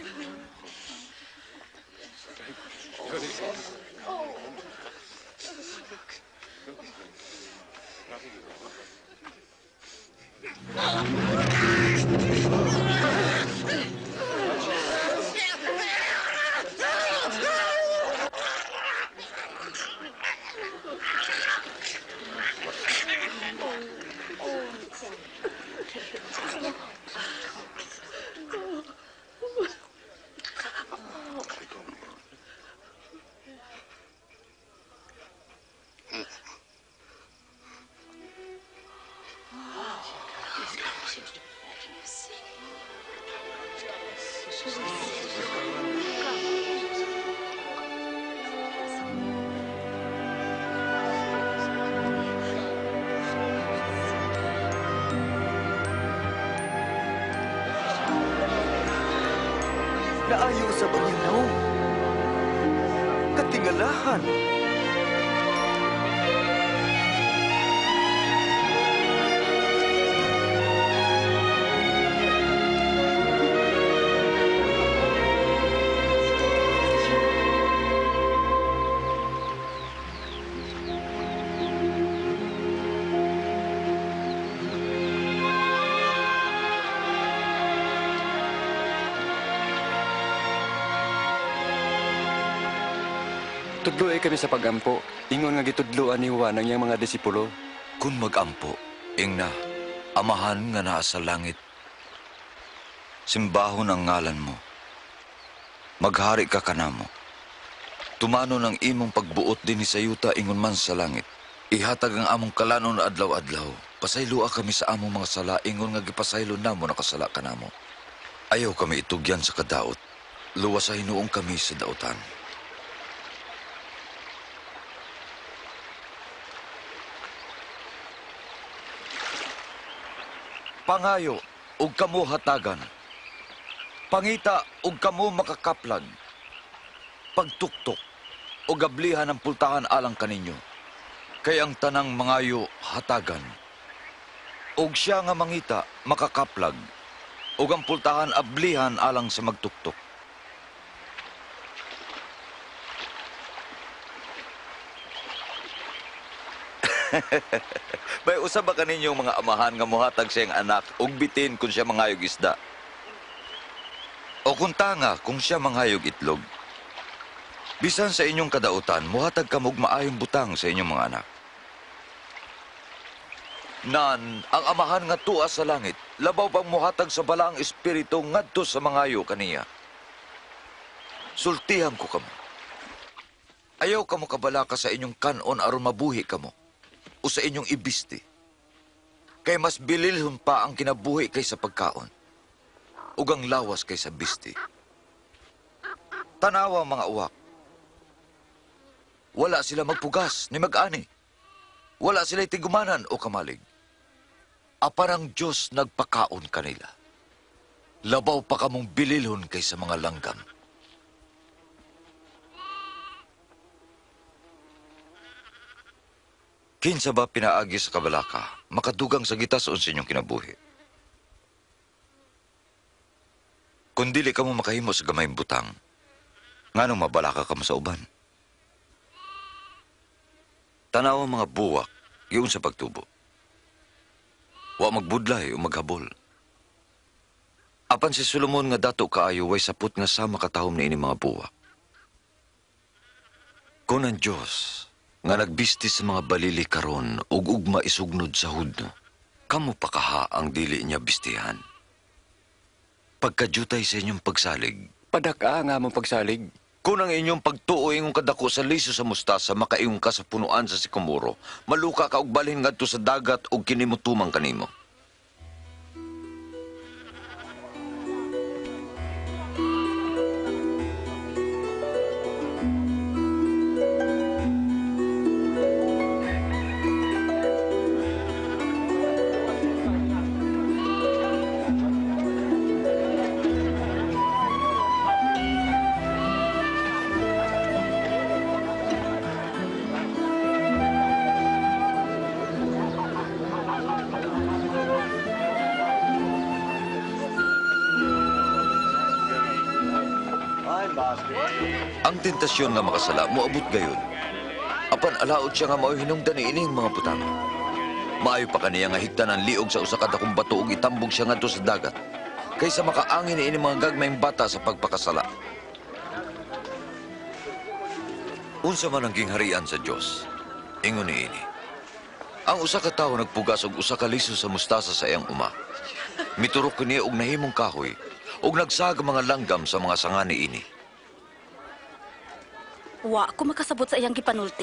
Naayo sa Panginoon. Katingalahan. Tudloy kami sa pagampo. Ingon nga gitudloan ni Juan ang iyang mga disipulo. Kung magampo, ing na, amahan nga naa sa langit. Simbahon ang ngalan mo. Maghari ka kanamo. Tumano ng imong pagbuot din ni sayuta ingon man sa langit. Ihatag ang among kalanon adlaw-adlaw. Pasaylua kami sa among mga sala ingon nga gipasaylo namo nakasala kanamo. Ayaw kami itugyan sa kadaot. Luwasay noong kami sa daotan. Pangayo, ug kamo hatagan. Pangita, ug kamo makakaplag. Pagtuktok, ug gablihan ang pultahan alang kaninyo. Kay ang tanang mangayo hatagan. Ug siya nga mangita, makakaplag. Ug ang pultahan ablihan alang sa magtuktok. May usab ba kaninyong mga amahan nga mohatag siyang anak ug bitin kung siya mangayog isda? O kung tanga kung siya manghayog itlog? Bisan sa inyong kadautan, mohatag kamog maayong butang sa inyong mga anak. Nan, ang amahan nga tuwa sa langit, labaw pang mohatag sa balaang espiritu ngadto sa mangayo kaniya. Sultihan ko kamo. Ayaw kamo kabalaka sa inyong kanon aron mabuhi kamo. O sa inyong ibisti. Kay mas bililhon pa ang kinabuhi kaysa pagkaon. Ug ang lawas kaysa bisti. Tanawa mga uwak. Wala sila magpugas ni mag-ani. Wala sila tigumanan o kamalig. Aparang Diyos nagpakaon kanila. Labaw pa kamong bililhon kaysa mga langgam. Kinsa ba pinaagi sa kabalaka, makadugang sa gitas o sa inyong kinabuhi? Kung dili ka mo makahimo sa gamayng butang, nganong mabalaka ka mo sa uban? Tanaw ang mga buwak, yun sa pagtubo. Wa magbudlay o maghabol. Apan si Solomon nga dato kaayo way saput nga sama katahom ni ini mga buwak. Kung ang Diyos nga nagbisti sa mga balili karon ug ugma isugnod sa hudno, kamo pa kaha ang dili niya bistihan. Pagkadyutay sa inyong pagsalig, Padaka nga mong pagsalig. Kung ang inyong pagtuo ingong kadako sa liso sa mustasa, makaingon ka sa punuan sa sikomoro, maluka ka og balhin ngadto sa dagat ug kinimutumang kanimo. Ang tentasyon nga makasala, moabot gayon. Apan alaot siya nga mao hinungdan ni ining mga butang. Maayo pa kaniya nga higtan ang liog sa usa ka dakong bato ug itambog siya ngadto sa dagat, kaysa makaangin ni ining mga gagmayng bata sa pagpakasala. Unsa man ang gingharian sa Dios, ingon ni ini. Ang usa ka tawo nagpugas og usa ka liso sa mustasa sa iyang uma. Miturok kaniya og nahimong kahoy ug nagsag mga langgam sa mga sanga ni ini. Wa ko makasabot sa iyang gipanulti.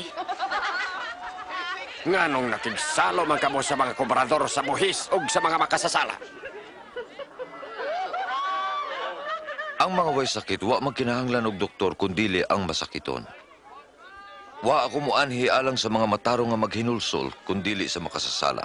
Nganong nakigsalo man kamo sa mga kobrador sa buhis ug sa mga makasasala. Ang mga way sakit, wa magkinahanglan og doktor kundili ang masakiton. Wa ako muanhi alang sa mga matarong nga maghinulsol kundili sa makasasala.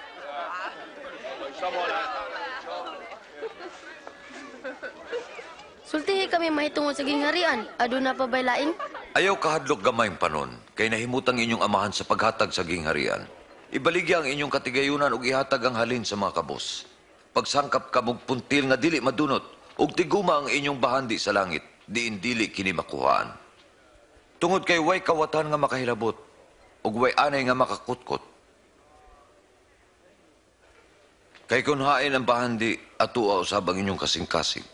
Sultihi kami mahitungod sa gingharian. Aduna pa baylain? Ayaw kahadlok gamayng panon, kay nahimutang inyong amahan sa paghatag sa gingharian. Ibaligya ang inyong katigayunan ug ihatag ang halin sa mga kabos. Pagsangkap kamog puntil nga dili madunot, ug tiguma ang inyong bahandi sa langit, diin dili kini makuhaan. Tungod kay way kawatan nga makahilabot, ug way anay nga makakutkot. Kay kun hain ang bahandi, atua usab ang inyong kasing-kasing.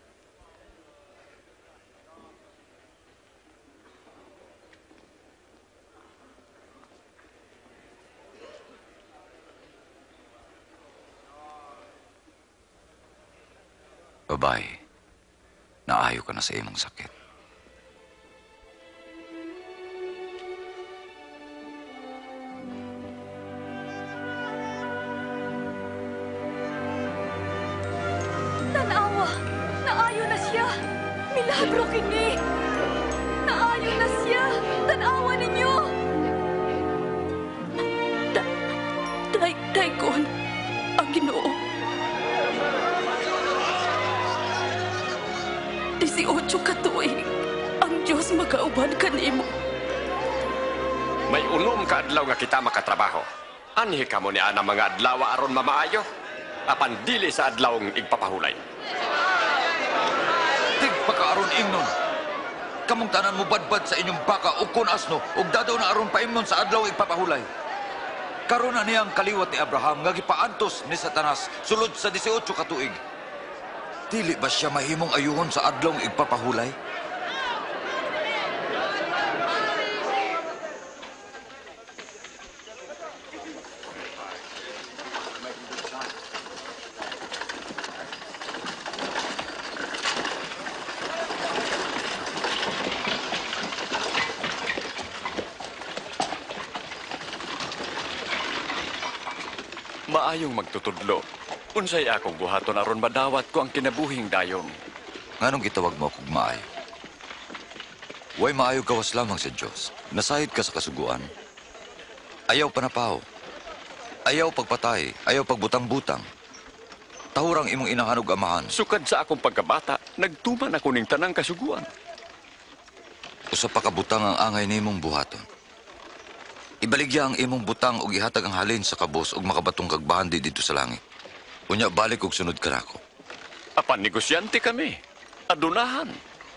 Babae, naayo ka na sa imong sakit. Tanawa! Naayo na siya! Milagro kini! Naayo na siya! Tanawa ninyo! Day, daykon, ang Ginoo. Disiotso ka tuig, ang Diyos magauban kanimo. May unom ka adlaw nga kita makatrabaho. Anhi ka mo ni ana mga adlaw aron mamaayo. Apan dili sa adlawng igpapahulay. Tigpakaaron ingnon. Kamong tanan mo badbad sa inyong baka ug kun asno ug dadaw na aron paimnon sa adlaw igpapahulay. Karon na niyang kaliwat ni Abraham nga gipaantos ni Satanas sulod sa disiotso ka tuig. Dili ba siya mahimong ayuhon sa adlong igpapahulay? Maayong magtutudlo. Unsay akong buhaton aron madawat ko ang kinabuhing dayon. Nganong gitawag mo akong maayo? Way maayo gawas lamang sa Diyos. Nasahid ka sa kasuguan. Ayaw panapaw. Ayaw pagpatay. Ayaw pagbutang-butang. Tahurang imong inahanog amahan. Sukad sa akong pagkabata, nagtuman ako ning tanang kasuguan. Usa pa kabutang ang angay nimong buhaton. Ibaligya ang imong butang ug ihatag ang halin sa kabos ug makabatong kagbahandi dito sa langit. Unya balik ug sunod ka nako. Apan negosyante kami. Adunahan.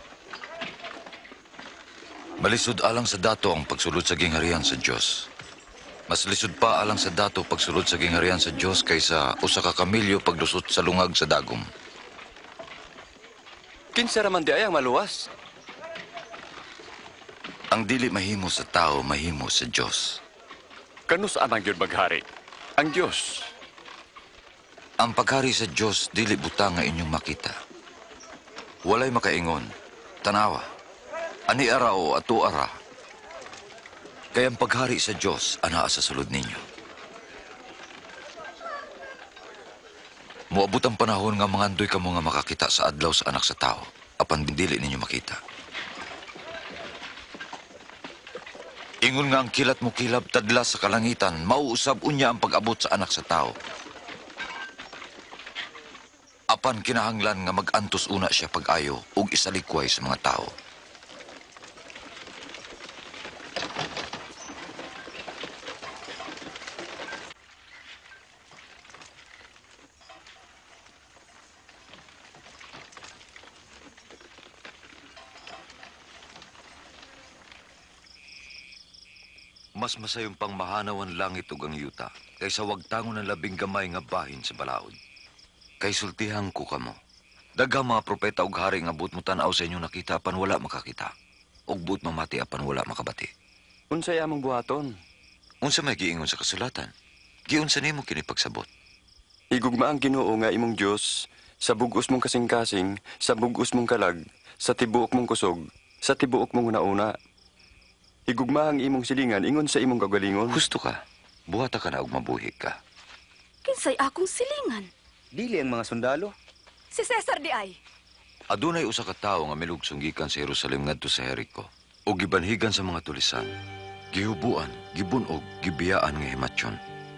Malisod alang sa dato ang pagsulod sa gingharian sa Dios. Mas lisod pa alang sa dato pagsulod sa gingharian sa Dios kaysa usa ka kamilyo paglusot sa lungag sa dagom. Kinsa raman di ay ang maluwas? Ang dili mahimo sa tao, mahimo sa Dios. Kanus anang yun maghari? Ang Diyos. Ang paghari sa Diyos, dili butang nga inyong makita. Walay makaingon, tanawa, ani ara o ato ara. Kaya ang paghari sa Diyos, anaa sa sulod ninyo. Muabot ang panahon nga mangandoy ka mo nga makakita sa adlaw sa anak sa tao, apan dili ninyo makita. Ingon nga ang kilat mo kilab tadla sa kalangitan, mauusab unya ang pag-abot sa anak sa tao. Apan kinahanglan nga mag-antos una siya pag-ayo ug isalikway sa mga tao. Mas masayong pang mahanaw ang langit ug ang yuta, kaysa wagtangon ang labing gamay nga bahin sa balaod. Kay sultihan ko kamo. Daghang mga propeta ug hari nga buot mo tan-aw sa inyong nakita apan wala makakita. Ug buot mamati apan wala makabati. Unsay among buhaton? Unsa may giingon sa kasulatan? Giunsa nimo kini pagsabot? Igugma ang Ginoo nga imong Dios sa bug-os mong kasing-kasing, sa bug-os mong kalag, sa tibuok mong kusog, sa tibuok mong una-una. Igugma ang imong silingan ingon sa imong kagalingon. Gusto ka? Buhata ka na ug mabuhi ka. Kinsay akong silingan? Dili ang mga sundalo. Si Cesar di ay. Adunay usa ka tawo nga milugsong gikan sa Jerusalem ngadto sa Jericho. O gibanhigan sa mga tulisan, gihubuan, gibunog, gibiyaan nga himatyon.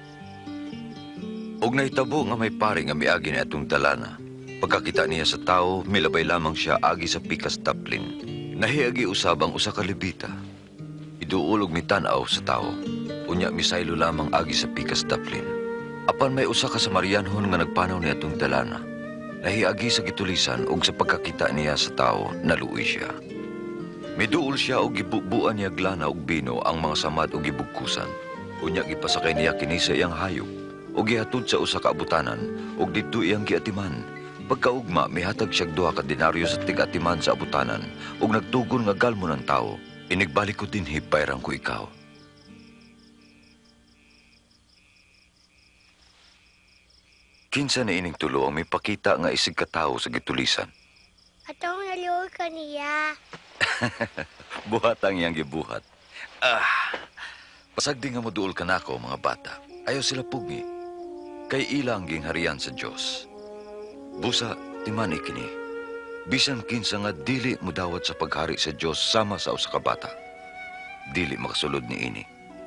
Og nahitabo nga may pare nga miagi ni atong dalana. Pagkakita niya sa tao, milabay lamang siya agi sa pikas taplin. Nahiagi usab ang usa ka lebita. Iduulog mi tan-aw sa tao. Unya misaylo lamang agi sa pikas taplin. Apan may usa ka Samarianhon nga nagpanaw ni atong dalana. Nahiagi sa gitulisan ug sa pagkakita niya sa tao, naluoy siya. Miduol siya og gibubuan niya glana og bino ang mga samad og gibugkusan. Unya gipasakay niya kini sa iyang hayop og gihatod sa usa ka abutanan og didto iyang giatiman. Pagkaugma, mihatag siyag duha ka denaryo sa tig-atiman sa abutanan ug nagtugon nga galmo ng tao. Inigbalik ko dinhi bayrang ko ikaw. Kinsa na ining tulo ang may pakita nga isig katao sa gitulisan. Atong naluoy ka niya. Buhat ang iyang gibuhat. Ah, pasagdi nga moduol ka nako, mga bata. Ayaw sila pugni. Kay ilang gingharian sa Diyos. Busa, timan ikini. Bisan kinsa nga dili mo dawat sa paghari sa Diyos sama sa usa ka bata. Dili makasulod ni ini.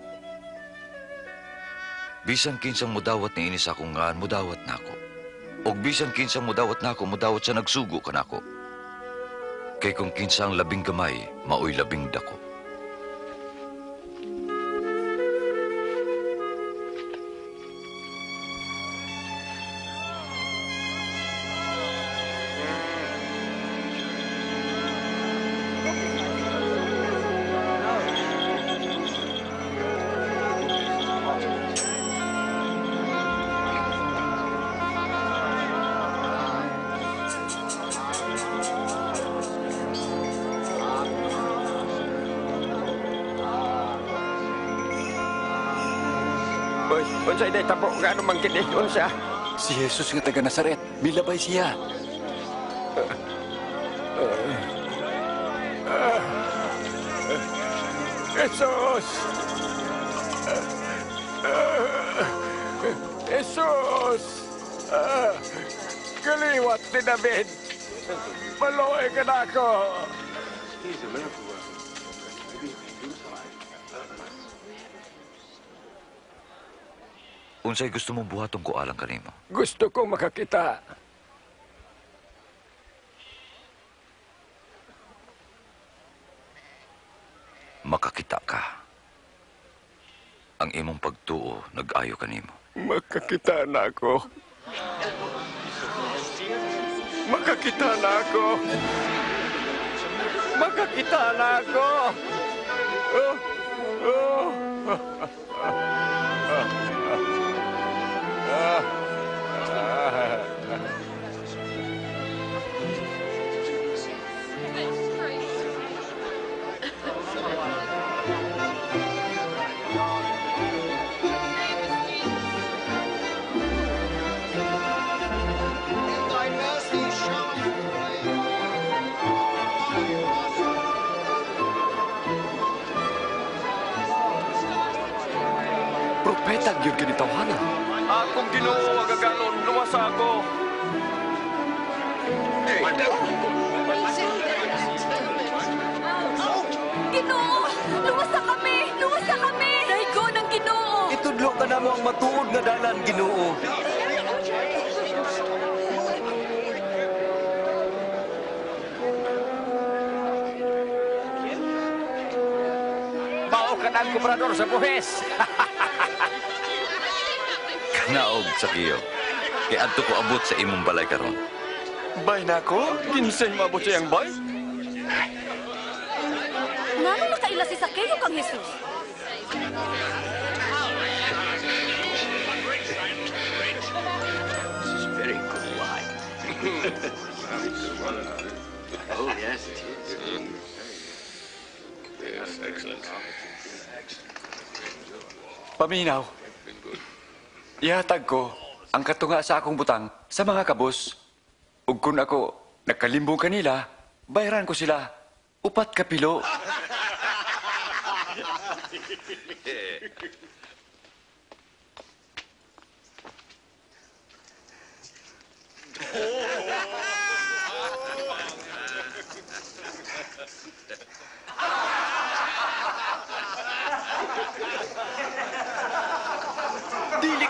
Bisan kinsang mudawat ni ini sa akong ngaan, mudawat nako. Og bisan kinsang mudawat nako, mudawat sa nagsugo ka nako. Kay kung kinsang labing gamay, maoy labing dako. Uy, unsay day tabo nga anong mangkini, unsa? Si Jesus nga taga Nazaret, milabay siya. Jesus! Jesus! Kaliwat ni David! Maluoy ka na ako! Unsay gusto mong buhaton ko alang kanimo? Gusto kong makakita. Makakita ka. Ang imong pagtuo nag-ayo kanimo. Makakita na ako. Makakita na ako. Makakita na ako. Oh, oh. Propeta gyud kini tawhana. Akong Ginoo agaganon, luwasa ako. Ginoo! Luwasa kami! Luwasa kami! Daigo ng Ginoo! Itudlo ka na mo ang matuod nga dalan, Ginoo. Mao ka ng gobernador sa buhes. Kanaog sa kiyo. Kay adto ko abot sa imong balay karon. Bay nako, kinsay mabot sa iyang bay? Ngano nakaila si Sakeyo kang Jesus? Very good wine. Oh, yes, it is. Yes, excellent. Paminaw. Ihatag ko ang katunga sa akong butang sa mga kabos. Ug kung ako nakalimbong kanila, bayaran ko sila upat kapilo.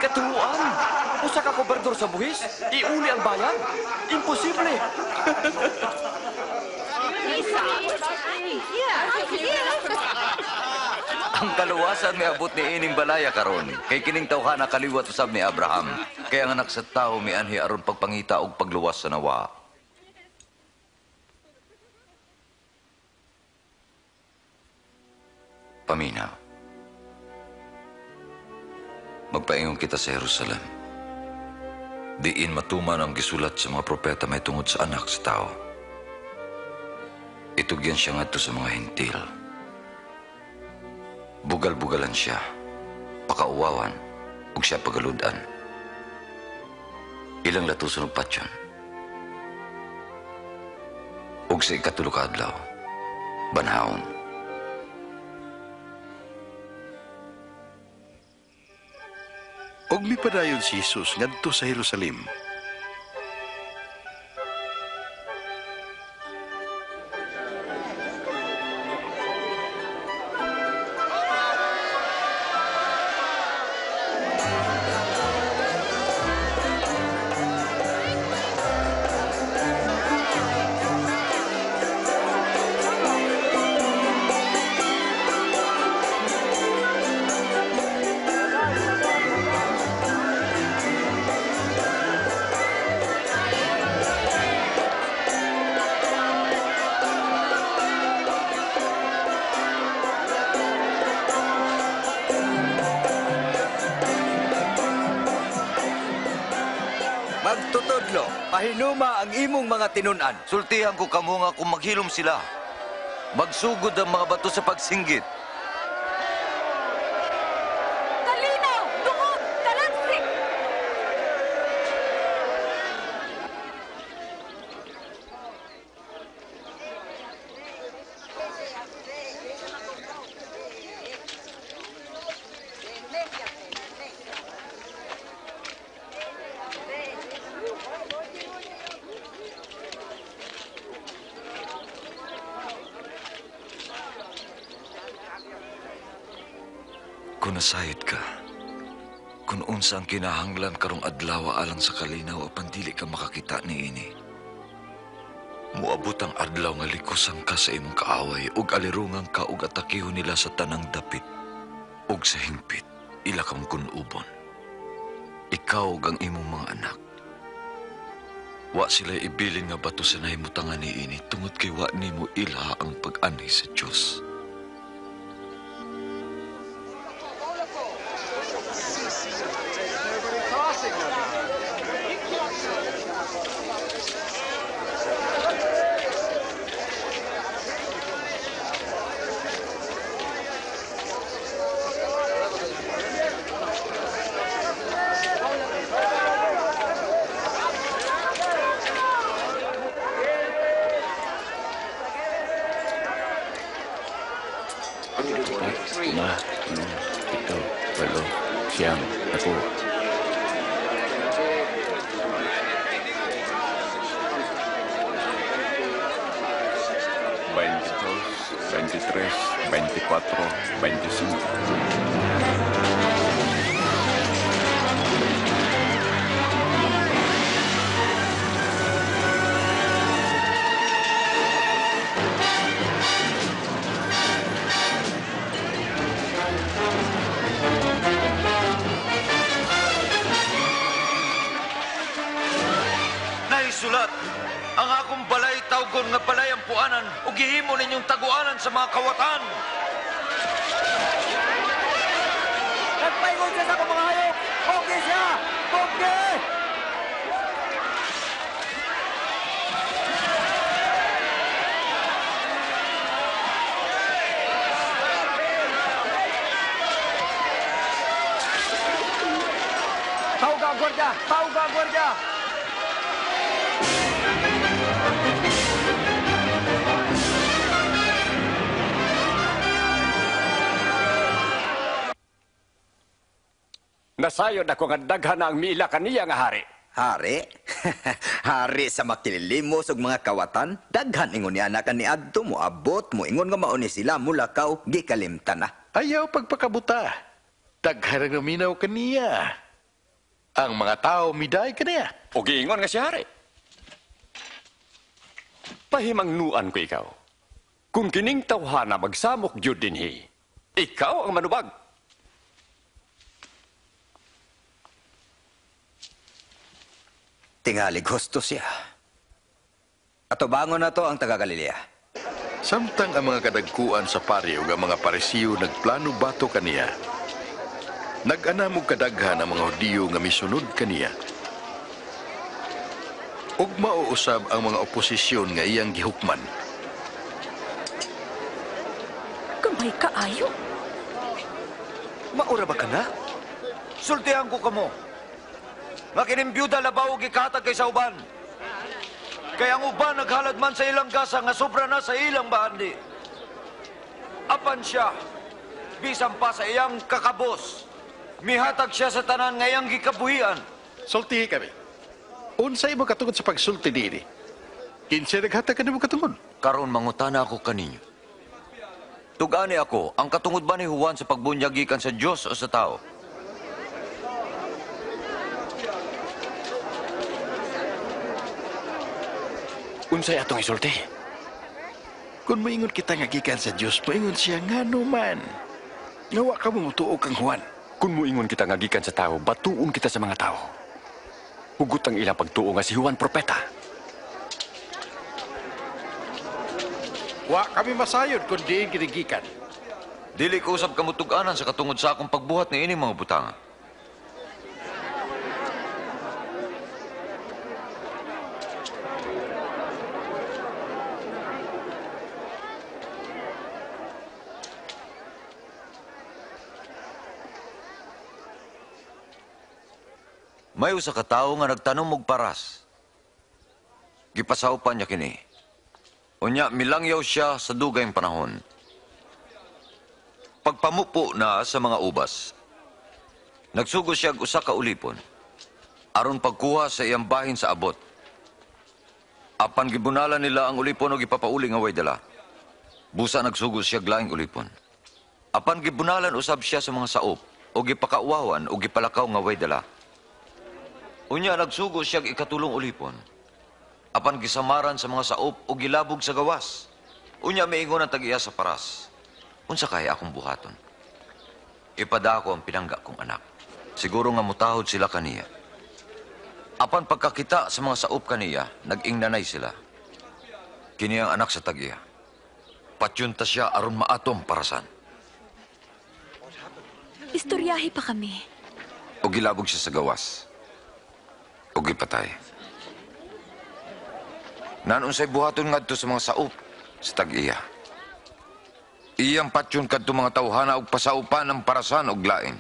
katuan. Usa ka gobernador sa buhis, iuli ang bayan. Imposible. Ang kaluwasan may abot ni ining balaya karon kay kining tawhana kaliwat usab ni Abraham. Kaya ang anak sa tao may anhi aron pagpangita og pagluwas sa nawa. Paminaw. Magpaingon kita sa Jerusalem. Diin matuman ang gisulat sa mga propeta may tungod sa anak sa tao. Itugyan siya ngadto sa mga hentil. Bugal-bugalan siya, pakauwawan, ug siya pagaludan. Ilang latuson og patyon. Ug sa ikatulo ka adlaw, banhaon. Og mipadayon si Jesus ngadto sa Jerusalem. Magtutudlo, pahinuma ang imong mga tinunan. Sultihan ko kamo nga kung maghilom sila. Magsugod ang mga bato sa pagsinggit. Kalinaw! Dungog! Talansik! Kung nasayod ka, kung unsa ang kinahanglan karong adlaw alang sa kalinaw apan dili ka makakita ni ini. Muabot ang adlaw nga likusan ka sa imong kaaway ug alirungang ka ug atakihon nila sa tanang dapit ug sa hingpit ila kang kunubon. Ikaw ug ang imong mga anak. Wa sila ibilin nga bato sa nahimutangan ni ini tungod kay wa nimo ila ang pag-anhi sa Dios. Lima, enam, pito, walo, siyam, ako. Veintidós, veintitrés, veinticuatro, veinticinco. Sulat, ang akong balay tawgon nga balay ang puanan ug gihimo ninyong taguanan sa mga kawatan. Nagpaingon siya sa akong mga hayop! Pogi siya! Pogi! Tawag ang gwardiya! Tawag ang gwardiya! Nasayod ako nga daghan na ang miila kaniya nga hari. Hari? Hari sa makililimos ug mga kawatan, daghan ingon niya na ni adto mo abot mo ingon nga mao ni sila mulakaw gikalimtan na. Ayaw pagpakabuta. Daghan ang naminaw kaniya. Ang mga tao miday kaniya. O giingon nga si Hari. Pahimangnuan ko ikaw. Kung kining tawhana magsamok jud dinhi, ikaw ang manubag. Tingali gusto siya. Atubangon na to ang taga Galilea. Samtang ang mga kadagkuan sa pari ug ang mga parisiyo nagplano bato kaniya. Nag-anamog kadaghan ang mga Hudiyo nga misunod kaniya. Ug mauusab ang mga oposisyon nga iyang gihukman. Gamay kaayo. Maura ba ka na? Sultihan ko kamo. Nga kinimbyuda labaw gikatag kay sa uban. Kaya ang uban naghalad man sa ilang gasa nga sobra na sa ilang bahandi. Apan siya, bisan pa sa iyang kakabos, mihatag siya sa tanan nga iyang gikabuhian. Sultihi kami. Unsay mo katungod sa pagsulti diri? Kinsa naghatag kanimo katungod? Karon mangutana ako kaninyo. Tugani ako, ang katungod ba ni Juan sa pagbunyag gikan sa Dios o sa tao? Unsay atong isulti? Kung maingon kita nga gikan sa Dios, maingon siya ngano man. Ngawa ka mo tuo kang Juan. Kung muingon kita nga gikan sa tao, batuon kita sa mga tao. Hugot ang ilang pagtuo nga si Juan Propeta. Wa kami masayod kung diin kinigikan. Dili ko usab kamutuganan sa katungod sa akong pagbuhat ni ining mga butanga. May usa ka tawo nga nagtanom og paras. Gipasawpan niya kini. Unya milangyaw siya sa dugayng panahon. Pagpamupo na sa mga ubas, nagsugo siya og usa ka ulipon aron pagkuha sa iyang bahin sa abot. Apan gibunalan nila ang ulipon og ipapauli nga way dala. Busa nagsugo siya og laing ulipon. Apan gibunalan usab siya sa mga saop og gipakauwawan og gipalakaw nga way dala. Unya nagsugo siya ikatulong ulipon. Apan gisamaran sa mga saop o gilabog sa gawas. Unya maingon ang tag-iya sa paras. Unsa kaya akong buhaton? Ipada ko ang pinangga kong anak. Siguro nga mutahod sila kaniya. Apan pagkakita sa mga saop kaniya, nag-ingnanay sila. Kini ang anak sa tag-iya. Patyunta siya aron maatom parasan. Istoryahi pa kami. O gilabog siya sa gawas. O gipatay. Nanunsay buhaton ngadto sa mga saop sa tag-iya. Iyang patyon kadto mga tawhana og pasaupan ng parasan og lain.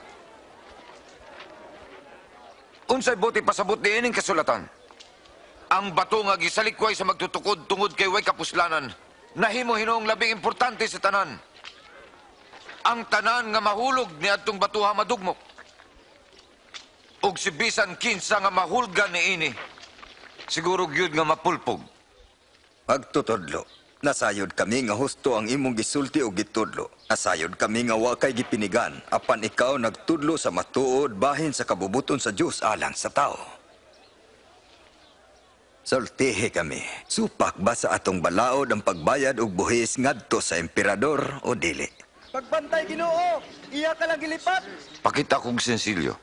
Unsay buti pasabot niining kasulatan? Ang bato nga gisalikway sa magtutukod tungod kay way kapuslanan, nahimo hinong labing importante sa tanan. Ang tanan nga mahulog ni adtong batuha madugmok. Og si bisan kinsa nga mahulgan niini, siguro gyud nga mapulpog. Pagtutodlo, nasayod kami nga husto ang imong gisulti o gitudlo. Nasayod kami nga wa kay gipinigan, apan ikaw nagtudlo sa matuod bahin sa kabubuton sa Dios alang sa tao. Sultihi kami, supak ba sa atong balaod ang pagbayad og buhis ngadto sa emperador o dili? Pagbantay Ginoo, iya ka lang gilipat. Pakita kong sensilyo.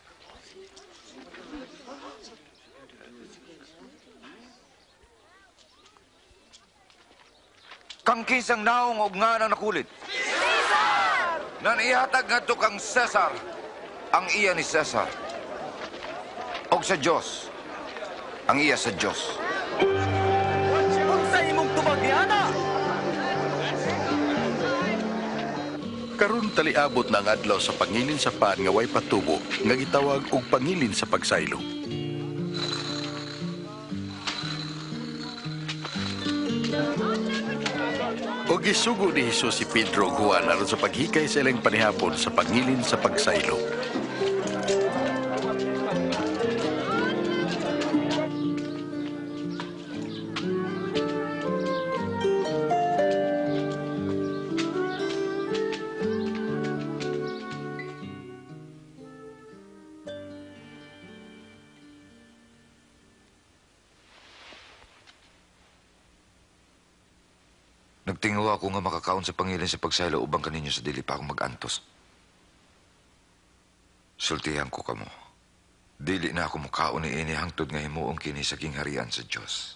Kang kinsang naong og nga na nakulit. Cesar! Nan ihatag nga to kang Cesar, ang iya ni Cesar. Og sa Diyos, ang iya sa Diyos. Kung sa imong tumagyana! Karon taliabot na ang adlaw sa pangilin sa paan nga way patubo nga gitawag og pangilin sa pagsaylo. O gisugo ni Jesus si Pedro ug Juan aron sa paghikay sa ilang panihapon sa pangilin sa pagsaylo. Tingo ako nga makakaon sa pangilin sa pagsaylo ubang kaninyo sa dili pa ako mag-antos. Sultihan ko kamo. Dili na ako mukaon ni ini hangtod nga himuong kini sa kingharian sa Diyos.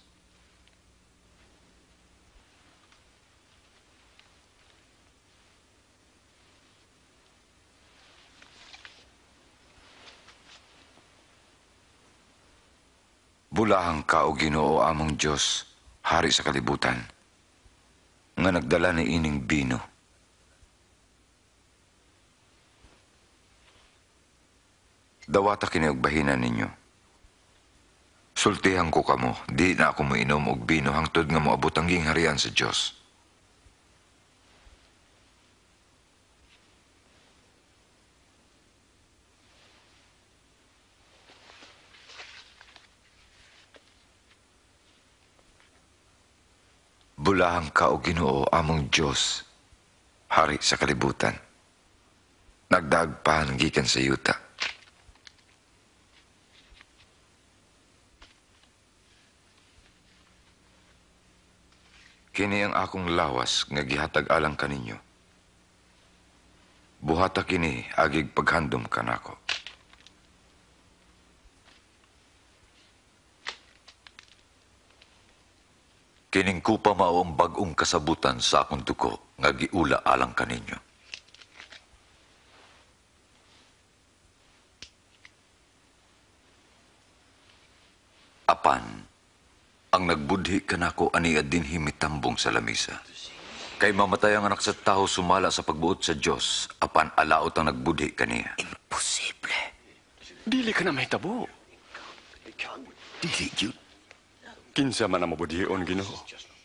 Bulahang ka o Ginoo among Diyos, hari sa kalibutan, nga nagdala ni ining bino. Dawata kini og bahinan ninyo. Sultihan ko kamo, di na ako moinom og bino hangtod nga moabot ang gingharian sa Diyos. Bulahang ka o Ginoo among Diyos, hari sa kalibutan. Nagdaagpahan gikan sa yuta. Kini ang akong lawas nga gihatag alang kaninyo. Buhata kini agig paghandom kanako. Kining kupa mao ang bag-ong kasabutan sa akong duko nga giula alang kaninyo. Apan, ang nagbudhi kanako aniya dinhi mitambong sa lamisa. Kay mamatay ang anak sa tao sumala sa pagbuot sa Diyos, apan alaot ang nagbudhi kaniya. Imposible. Dili ka na may tabo. Dili yun. Kinsa man ang mabudhion, Ginoo.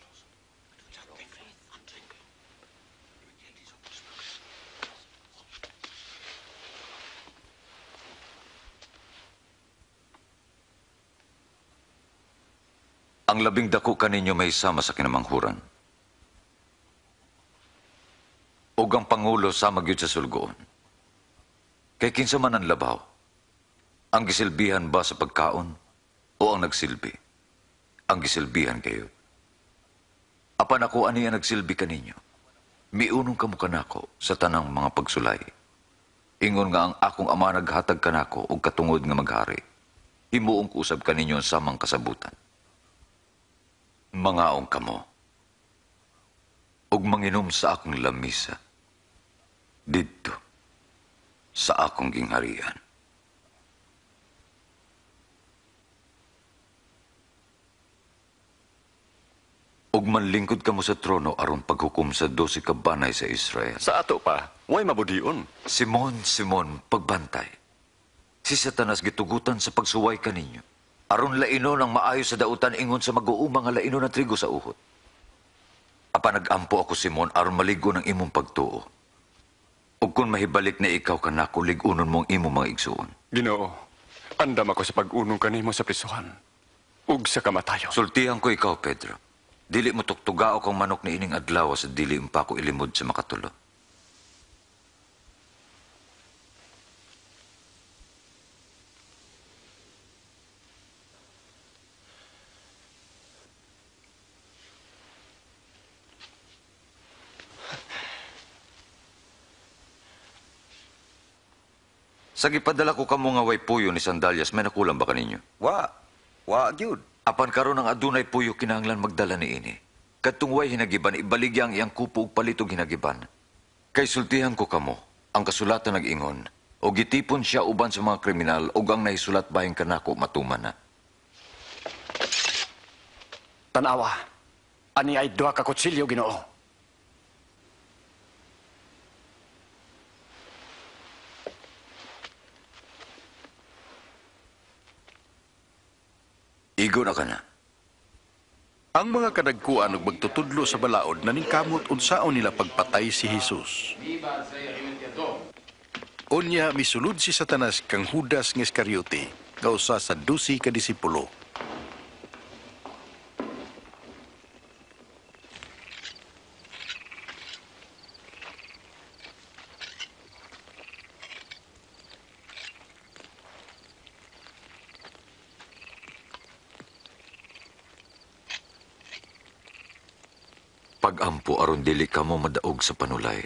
Ang labing dako kaninyo may sama sa kinamanghuran. Ug ang Pangulo sama gyud sa sulgoon. Kay kinsa man ang labaw, ang gisilbihan ba sa pagkaon o ang nagsilbi? Ang gisilbihan kayo. Apan ako aniya nagsilbi kaninyo. Miunong kamo kanako sa tanang mga pagsulay. Ingon nga ang akong ama naghatag kanako og katungod nga maghari. Himuong kusab kaninyo ang samang kasabutan. Mangaong kamo. Og manginom sa akong lamisa. Didto sa akong gingharian. Og manlingkod kamo sa trono aron paghukom sa dose ka banay sa Israel. Sa ato pa, way mabudhion. Simon, Simon, pagbantay. Si Satanas gitugutan sa pagsuway kaninyo. Aron lainon ang maayo sa dautan ingon sa mag-uumang nga lainon ng trigo sa uhot. Apa nag-ampo ako, Simon, aron maligo ng imong pagtuo. Og kung mahibalik na ikaw kanako, ligunon mong imong mga igsuon. Ginoo, andam ako sa pag-unong kanimo sa prisuhan. Ug sa kamatayon. Sultihan ko ikaw, Pedro. Dili mo tuktugao kang manok ni ining adlaw sa dili pa ko ilimod sa makatulo. Sa gipadala ko kamo nga way puyo ni Sandalias, may nakulang ba kaninyo? Wa, wa gyud. Apan karon ang adunay puyo kinahanglan magdala ni ini. Kadtong way hinagiban, ibaligya ang iyang kupo ug palitog hinagiban. Kay sultihan ko kamo, ang kasulatan nag-ingon, o gitipon siya uban sa mga kriminal ug ang nahisulat bahin kanako matuman na. Tanawa, ani ay duha ka kutsilyo, Ginoo. Igo na ka na. Ang mga kadagkuan ug magtutudlo sa balaod naningkamot unsaon nila pagpatay si Jesus. Unya misulod si Satanas kang Judas nga Iscariote, nga usa sa dusi ka disipulo. Pagampo aron dili ka mo madaog sa panulay.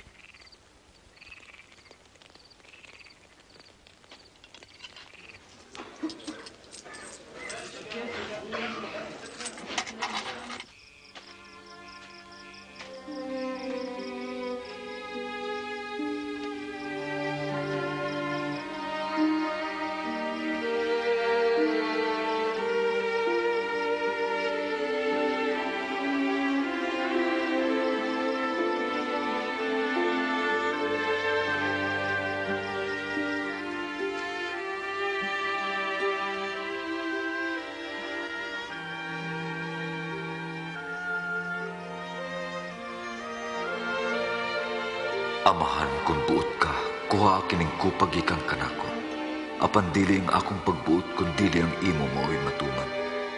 Amahan, kung buot ka, kuha kining kupag ikang kanako. Apan dili ang akong pagbuot, kung dili ang imo mao'y matuman.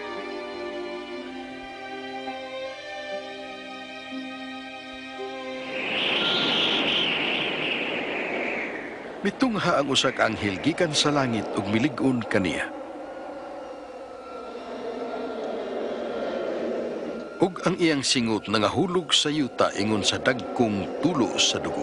Mitungha ang usa ka anghel gikan sa langit ug milig-on kaniya. Ug ang iyang singot nangahulog sa yuta ingon sa dagkong tulo sa dugo.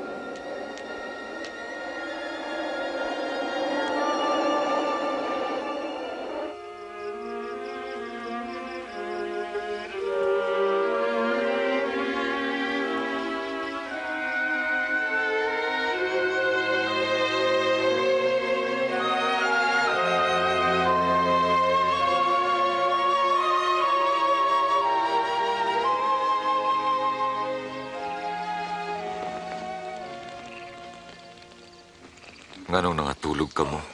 Nganong nangatulog ka mo?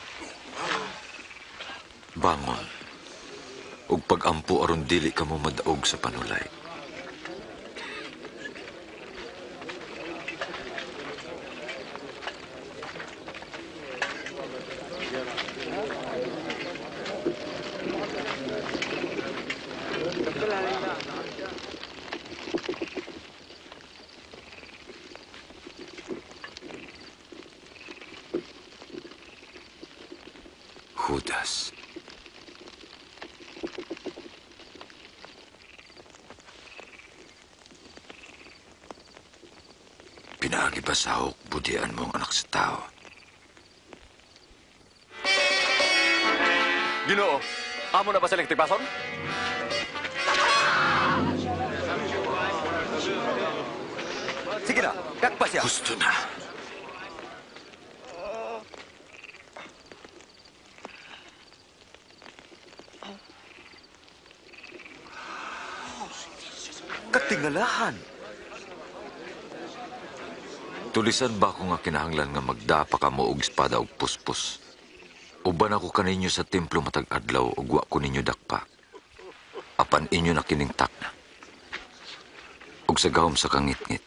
Bangon. Ug pagampo aron dili ka mo madaog sa panulay. Judas. Pinaagi ba sahok budian mo ang anak sa tao? Ginoo, amo na ba silang tigpason? Sige na, dakpa siya. Gusto na. Katingalahan. Tulisan ba ako nga kinahanglan nga magdapa ka mo og espada og puspos? Uban ako kaninyo sa templo matag adlaw ug wa ko ninyo dakpa. Apan inyo na kining takna. Ug sa gahom sa kangit-ngit.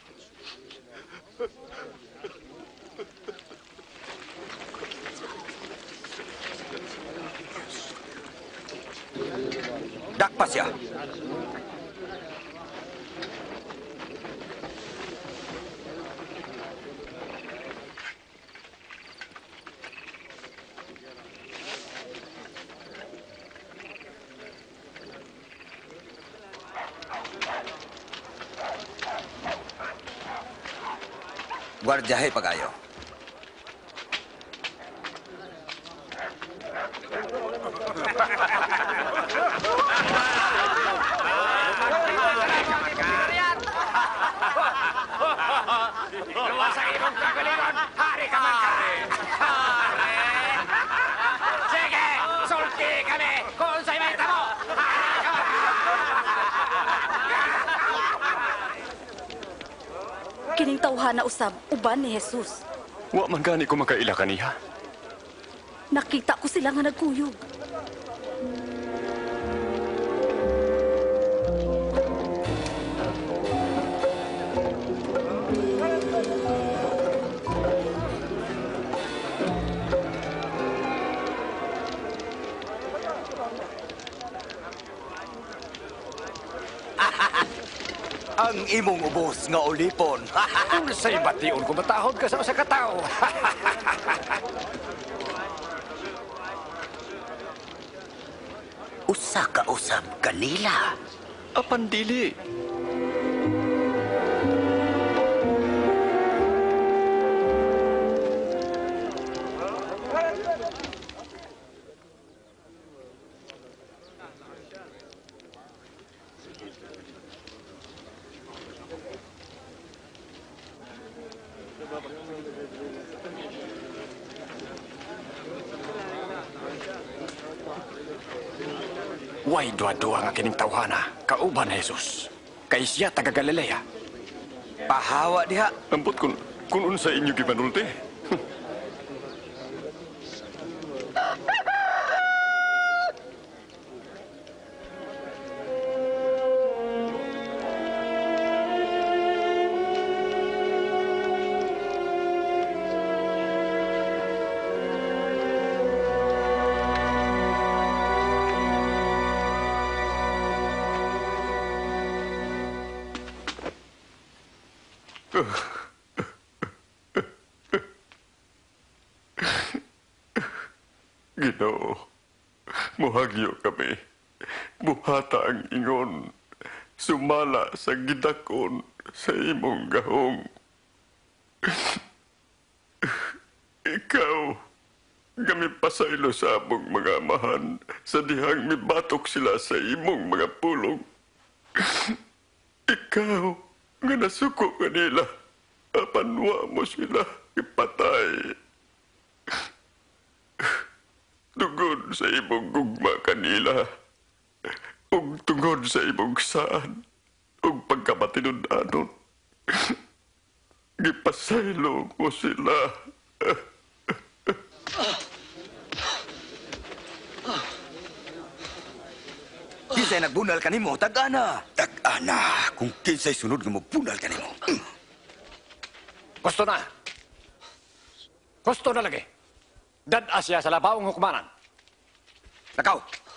Dakpa siya. Guardiahe pagayo. Luwas sa imong kagalingon, hari ka man kami! Sige, sulti kami kung sa'y may tamo! Hari ka man! Kining tawhana usab, uban ni Jesus. Wa man gani ko makaila kaniya. Nakita ko sila nga nagkuyog. Ang imong ubos nga ulipon. Unsay bation kung matahod ka sa usa ka tawo. Usa ka usab kanila. Apan dili. Way dua-dua nga kining tawhana, kauban na Jesus. Kay siya taga Galilea. Pahawa diha. Ampot kun kun unsa inyo gipanulti? Ginoo, muhagyo kami. Buhata ang ingon. Sumala sa gidakon sa imong gahong. Ikaw, kami pasaylo sa among mga amahan sa dihang mibatok sila sa imong mga pulong. Ikaw, nga nasuko kanila, apanwa mo sila ipatay. Tungod sa imong gugma kanila, ug tungod sa imong saan, ug pagkamatinud-anon, gipasaylo mo sila. Kinsay nagbunal kanimo, tag-ana. Tag-ana, kung kinsay sunod nga magbunal kanimo. Gusto na. Gusto na lagi. Dad siya sa labawang hukmanan. Nakaw!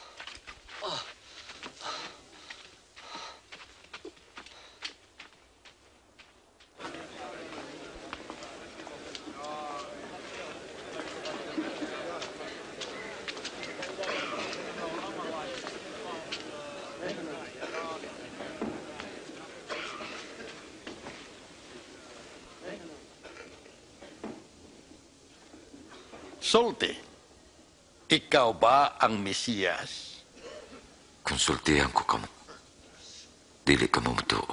Sulti, ikaw ba ang Mesiyas? Konsultihan ko kamo. Dili ka mamutuo.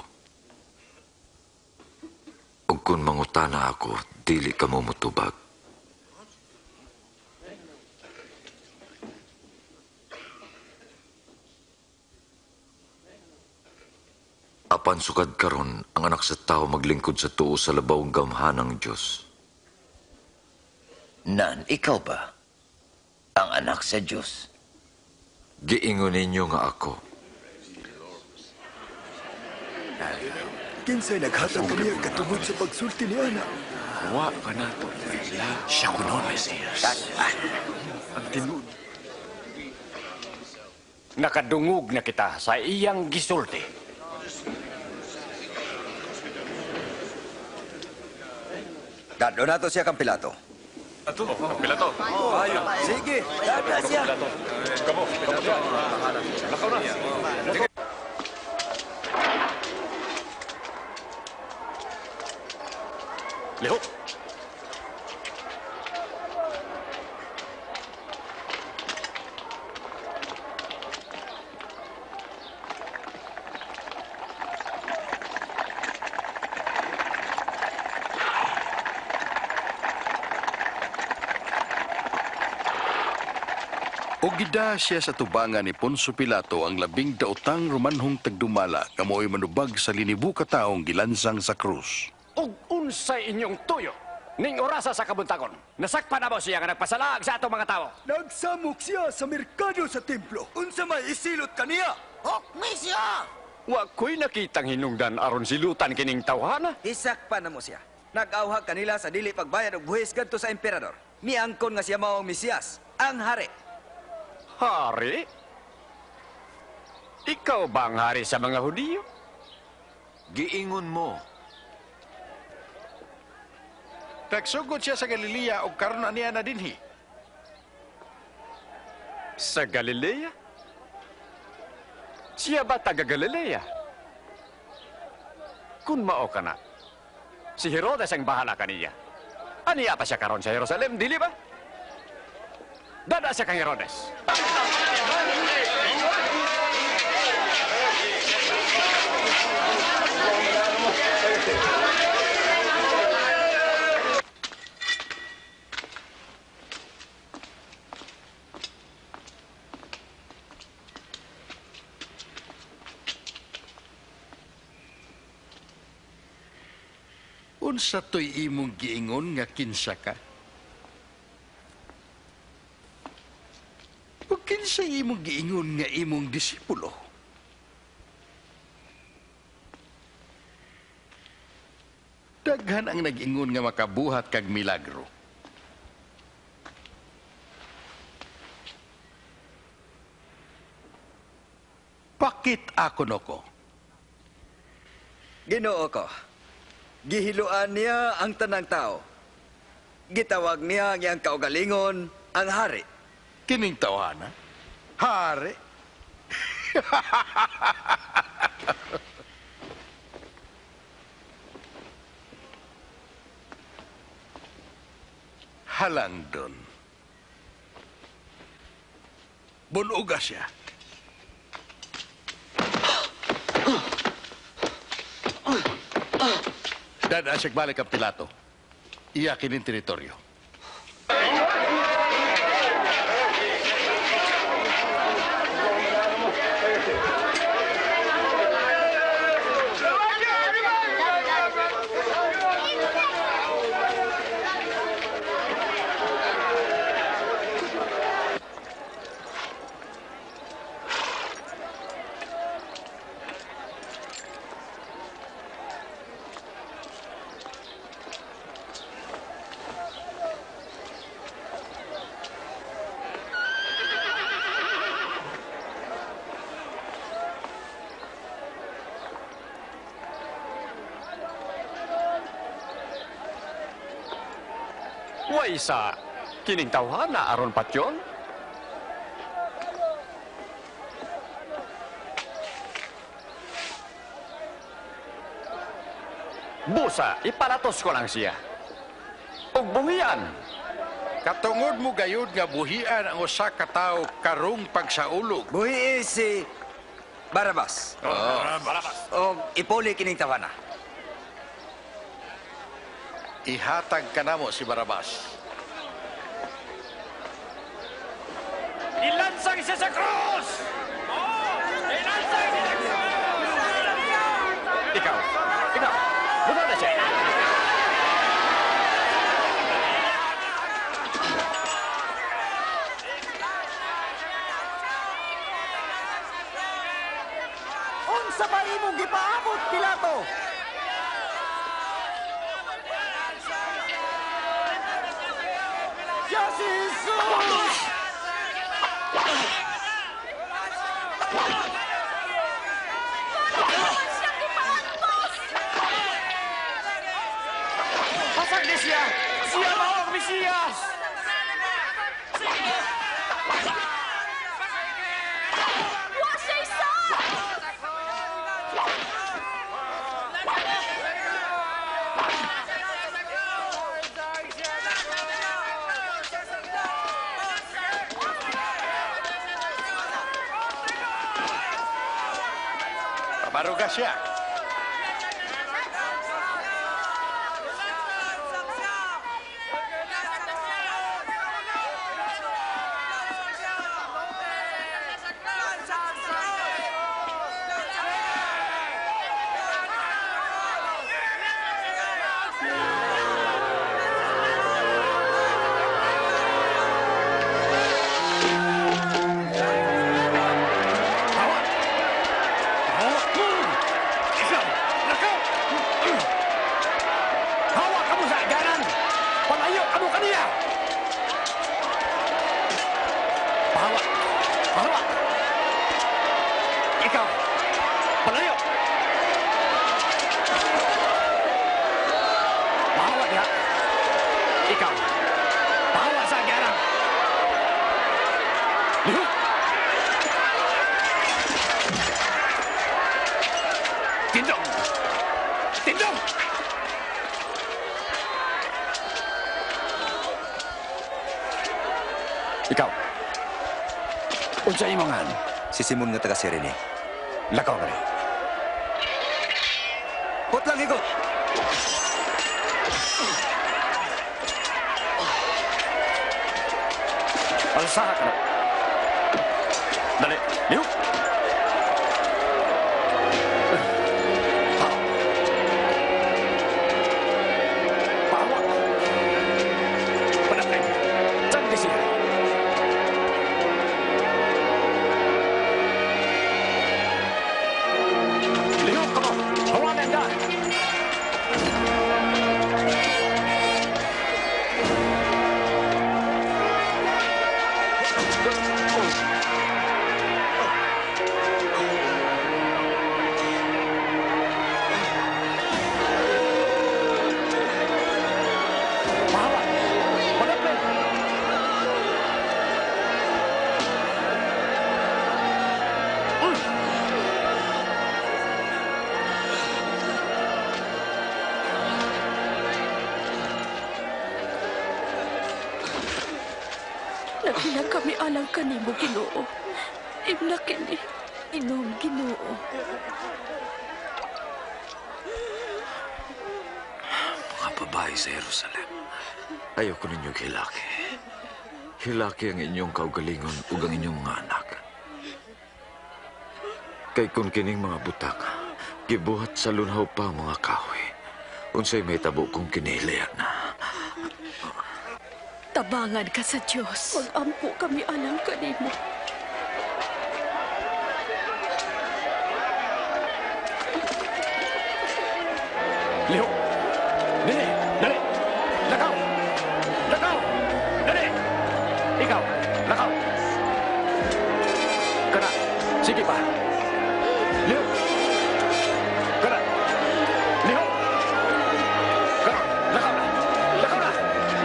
Ug kung mangutana ako, dili ka mamutubag. Apan sukad karon ang anak sa tao maglingkod sa tuo sa labawong gamhanang Diyos. Nan, ikaw ba ang anak sa Diyos? Giingon ninyo nga ako. Kinsay naghatag kami ang katungod sa pagsulti ni Ana. Wa ka na to. Siya kunon, Mesiyas. Ang tinud. Nakadungog na kita sa iyang gisulti. Dado na to siya kang Pilato. Ato, Pilato. Oh, ayun. Sige, dada siya. Kamo, kamo siya. Lakaw na. Sige. Lihok. O gida siya sa tubangan ni Poncio Pilato ang labing daotang romanhong tagdumala kamoy manubag sa linibu ka taong gilansang sa krus. Ug unsay inyong tuyo ning orasa sa kabuntagon. Nasakpan na mo siya nga nagpasalag sa atong mga tao. Nagsamok siya sa merkado sa templo. Unsa may isilot kaniya? Hukmi siya! Wa ko'y nakitang hinungdan aron silutan kining tawhana. Isakpan na mo siya. Nag-awhag kanila sa dili pagbayad og buhis kadto sa emperador. Miangkon nga siya mao ang Mesiyas, ang hari. Hari? Ikaw ba ang hari sa mga Hudiyo? Giingon mo. Nagsugod siya sa Galilea o karon aniya na dinhi. Sa Galilea? Siya ba taga Galilea? Kung mao ka na, si Herodes ang bahala kaniya. Aniya pa siya karon sa Jerusalem, dili ba? Dada siya kang Herodes. Unsa to'y imong giingon nga kinsa ka? O kinsa imong giingon nga imong disipulo? Daghan ang nag-ingon nga makabuhat kag milagro. Pakit ako noko. Ginoo ko, gihiluan niya ang tanang tao. Gitawag niya ang kaugalingon ang hari. Kining tawhana? Hari? Halang doon. Bunuga siya. Dada siya balik ang Pilato. Iyakin ang teritoryo. Way sa kining tawhana aron patyon? Busa, ipalatos ko lang siya. Ug buhian. Katungod mo gayud nga buhian ang usa ka tawo karong pagsaulog. Buhi si Barabas. Oo. Barabas. O ipuli kining tawana. Ihatag ka na mo si Barabas. Ilansang siya sa krus! Ilansang siya sa krus! Ikaw, ikaw, buta na siya. Unsa ba imong gipaabot, Pilato? Siya si Jesus! Pasag ni siya! Siya mao ang Mesiyas! Wa siya isa! Maruga siya. Tindong! Tindong! Ikaw, unsa imangan? Si Simon nga taga Sirene. Lakaw na rin. Putlang higot! Alsaha ka na. Dali, liw! Hila kami alang kanimo, Ginoo. Imna kini. Inom, Ginoo. Mga babae sa Jerusalem, ayoko ninyong hilaki. Hilaki ang inyong kaugalingon ug ang inyong mga anak. Kay kung kining mga butak, gibuhat sa lunhaw pa ang mga kahoy. Unsay may tabo kong kinihilian na. Tabangan ka sa Diyos. Mag-ampo kami alang kanimo. Liho! Dali! Dali! Lakaw! Lakaw! Dali! Ikaw! Lakaw! Kana! Sige pa! Liho! Kana! Liho! Kana! Lakaw na! Lakaw na!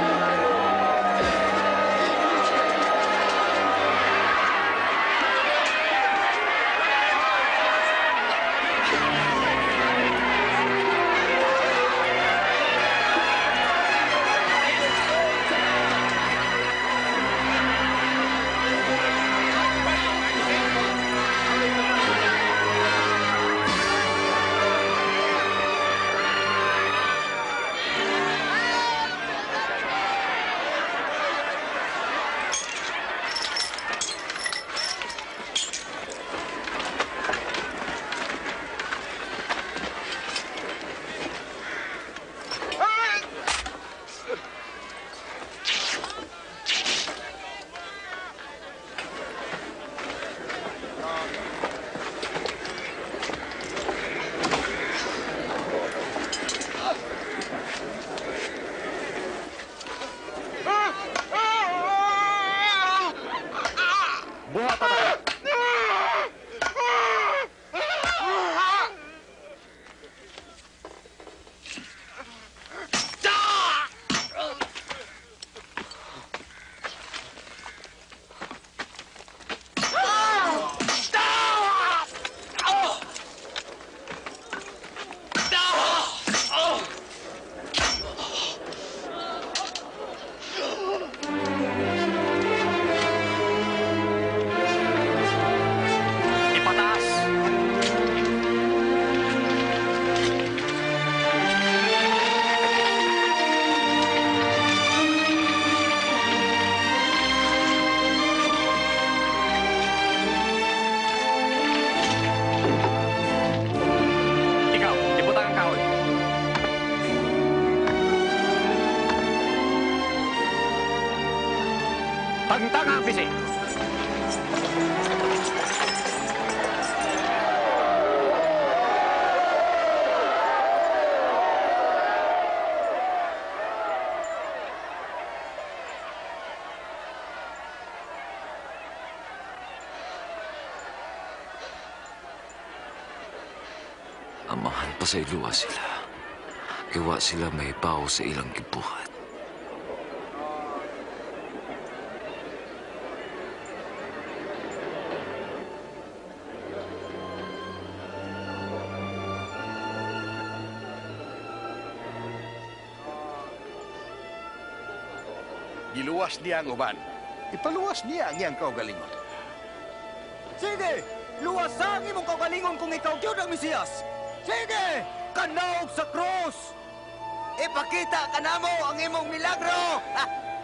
Buhat pa tayo! Tagtang ang pisi. Amahan pa sa iluwa sila. Iwa sila may pao sa ilang gibuhat. Giluwas niya ang uban. Ipaluwas niya ang iyang kaugalingon. Sige! Luwasang imong kaugalingon kung ikaw yun ang Mesiyas! Sige! Kanaog sa krus! Ipakita ka na mo ang imong milagro! Ha!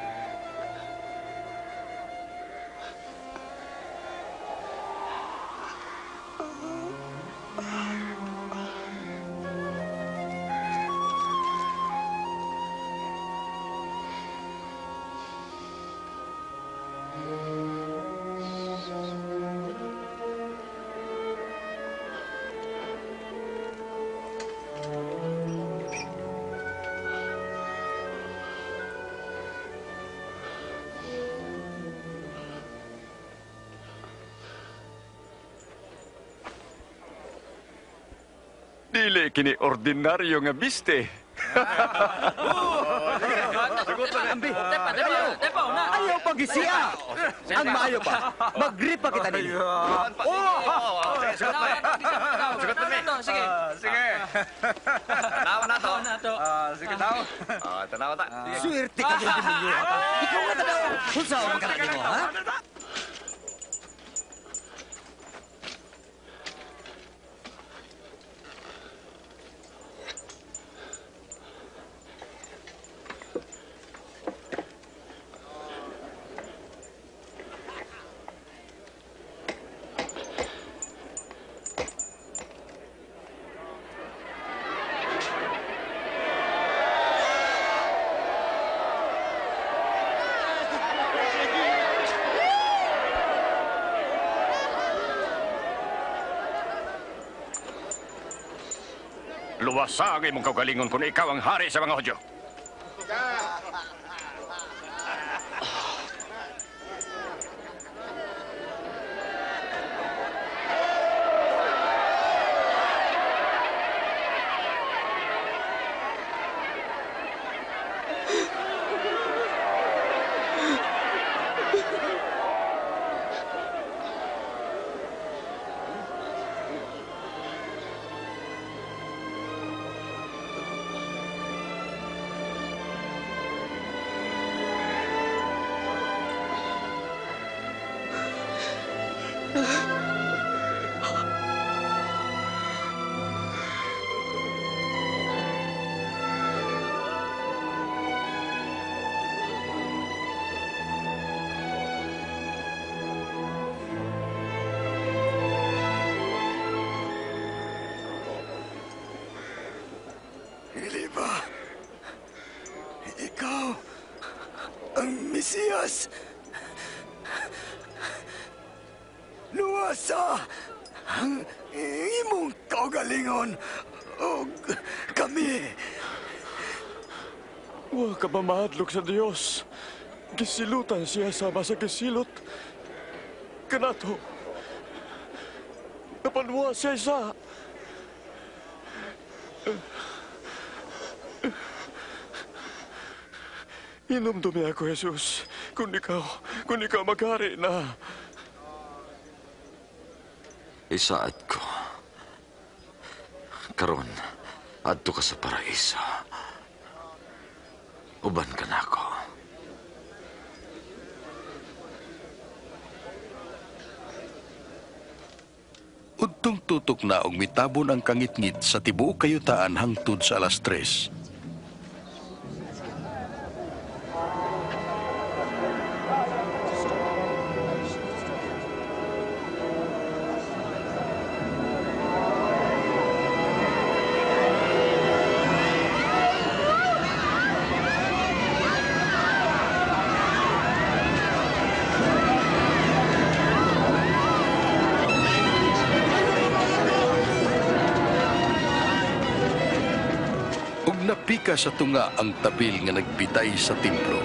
Dili kini ordinaryo nga biste. Ayaw pag-isiya! Ang maayo pa, mag-grip pa kita nila. Sugot mo, mi. Sige. Sige. Nawa na to. sige tao. Ah, tanaw ta. Swerte ka din binuha ka. Ikaw nga tanaw. Unsa man ka na mo, ha? Luwasa ang imong kaugalingon kung ikaw ang hari sa mga Hudyo. Hindi ba? Ikaw ang Mesiyas. Luwasa ang imong kaugalingon o kami. Wa ka ba mahadlok sa Dios? Gisilutan siya sama sa gisilot. Kanato. Napanwa siya isa. Inumdumi ako, Jesus. Kung ikaw, kung ikaw maghari na. Isaad ko. Karon, adto ka sa paraiso. Uban ka na ako. Udtong tutok na og mitabon ang kangitngit sa tibuok kayutaan hangtod sa alas tres. Napika sa tunga ang tabil nga nagbitay sa templo.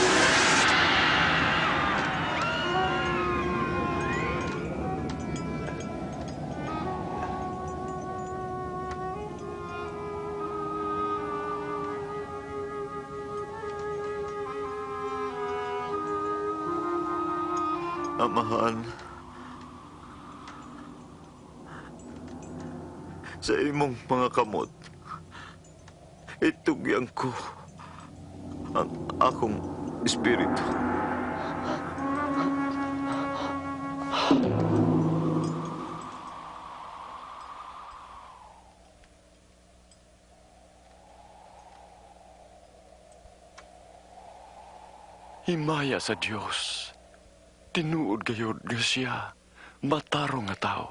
Amahan, sa imong mga kamot, itugyan ko ang akong espiritu. Himaya sa Dios. Tinuod gayod nga siya. Matarong nga tao.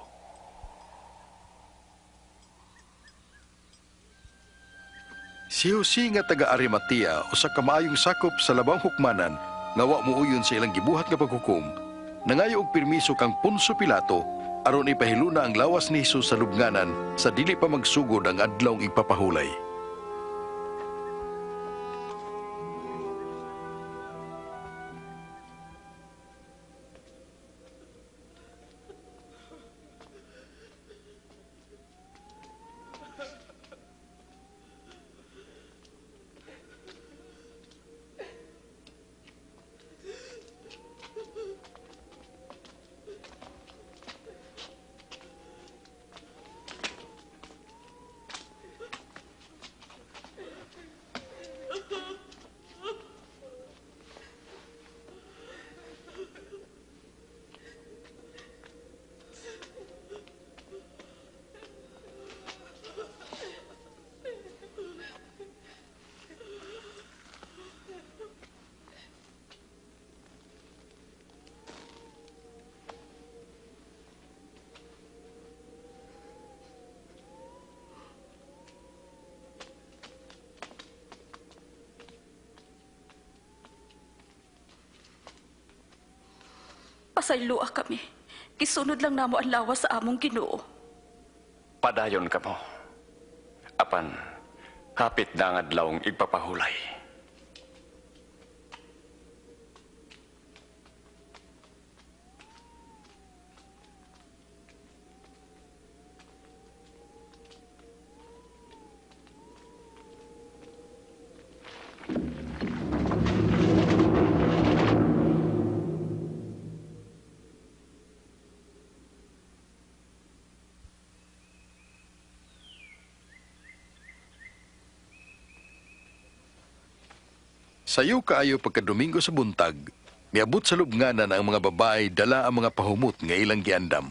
Si Jose nga taga Arimatea usa ka maayong sakop sa labang hukmanan nga wa muuyon sa ilang gibuhat nga paghukom, nangayo og permiso kang Poncio Pilato aron ipahiluna ang lawas ni Jesus sa lubnganan sa dili pa magsugod ang adlawng ipapahulay. Pasayloa kami. Kisunod lang namo ang lawas sa among Ginoo. Padayon ka mo. Apan, hapit na ang adlawng igpapahulay. Sayo kaayo pagkadomingo sa buntag, miabot sa lubnganan ang mga babae dala ang mga pahumot nga ilang giandam.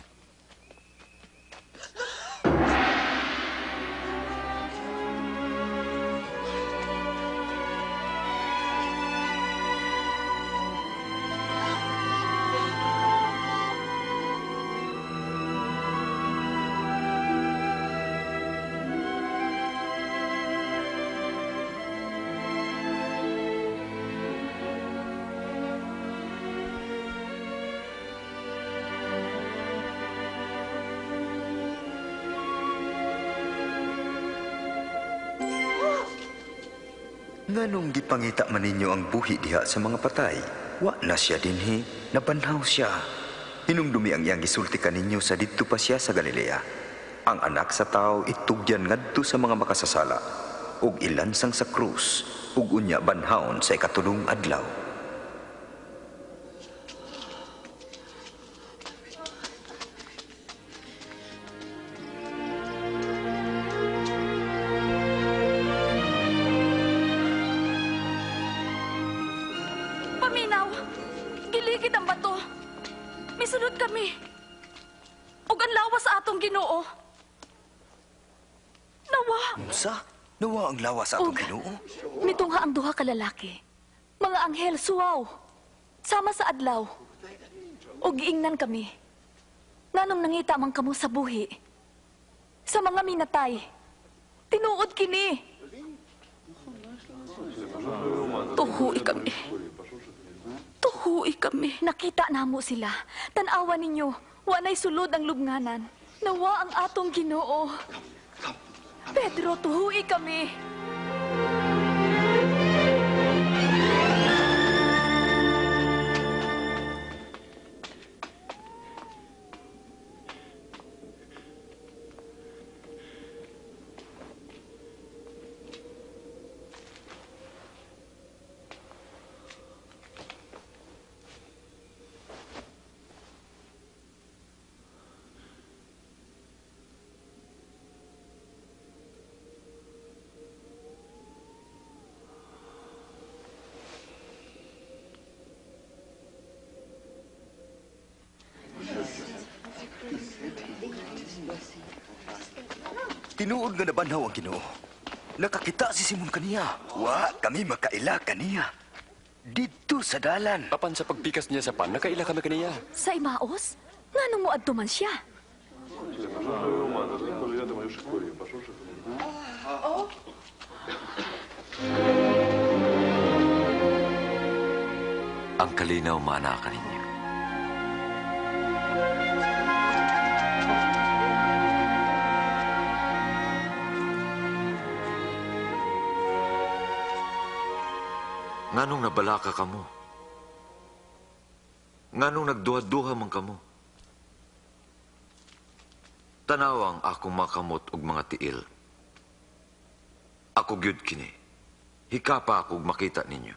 Nganong gipangita man ninyo ang buhi diha sa mga patay? Wa na siya dinhi, nabanhaw siya. Hinumdumi ang iyang gisulti kaninyo sa didto pa siya sa Galilea. Ang anak sa tao itugyan ngadto sa mga makasasala, ug ilansang sa krus, ug unya banhaon sa ikatulong adlaw. Nawa ang lawas sa atong Ginoo. Mitungha ang duha ka lalaki. Mga anghel suwaw. Sama sa adlaw. O giingnan kami. Nganong nangita man kamo sa buhi. Sa mga minatay. Tinuod kini. Tuhui kami. Tuhui kami. Nakita namo sila. Tanawa ninyo. Wanay sulod ang lubnganan. Nawa ang atong Ginoo. Pedro, tuhui kami. Tinuod nga nabanhaw ang Ginoo. Nakakita si Simon kaniya. Wa kami makaila kaniya. Dito sa dalan. Apan sa pagpikas niya sa pan, nakaila kami kaniya. Sa Imaos? Nganong muadto man siya? Ang kalinaw mana kaninyo. Nganong nabalaka kamo? Nganong nagduha-duha man kamo? Tanawang akong makamot og mga tiil. Ako gyud kini. Hikapa ako makita ninyo.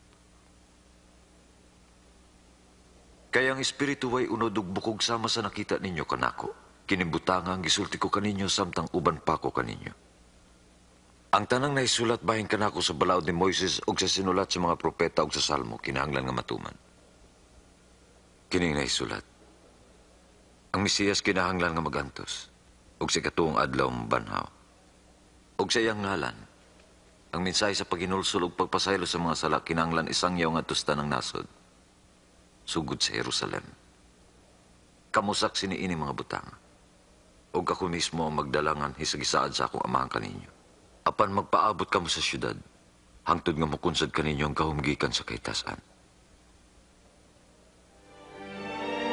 Kaya ang espiritu way unod ug bukog sama sa nakita ninyo kanako. Kinibutanga ang gisulti ko kaninyo samtang uban pa ko kaninyo. Ang tanang naisulat bahin kanako sa balaod ni Moises ug sa sinulat sa mga propeta ug sa salmo kinahanglan nga matuman. Kining naisulat. Ang Mesiyas kinahanglan nga magantos ug sa katuong adlaw mabanhaw. Ug sa iyang ngalan, ang mensahe sa paghinulsol ug pagpasaylo sa mga sala kinahanglan isangyaw nga tusta ng nasod. Sugod sa Jerusalem. Kamusak siniini mga butang. Ug ako mismo ang magdalangan hisagisaad sa akong amahan kaninyo. Apan magpaabot kamo sa syudad, hangtod nga mukunsad kaninyo ang kahumgikan sa kaitasan.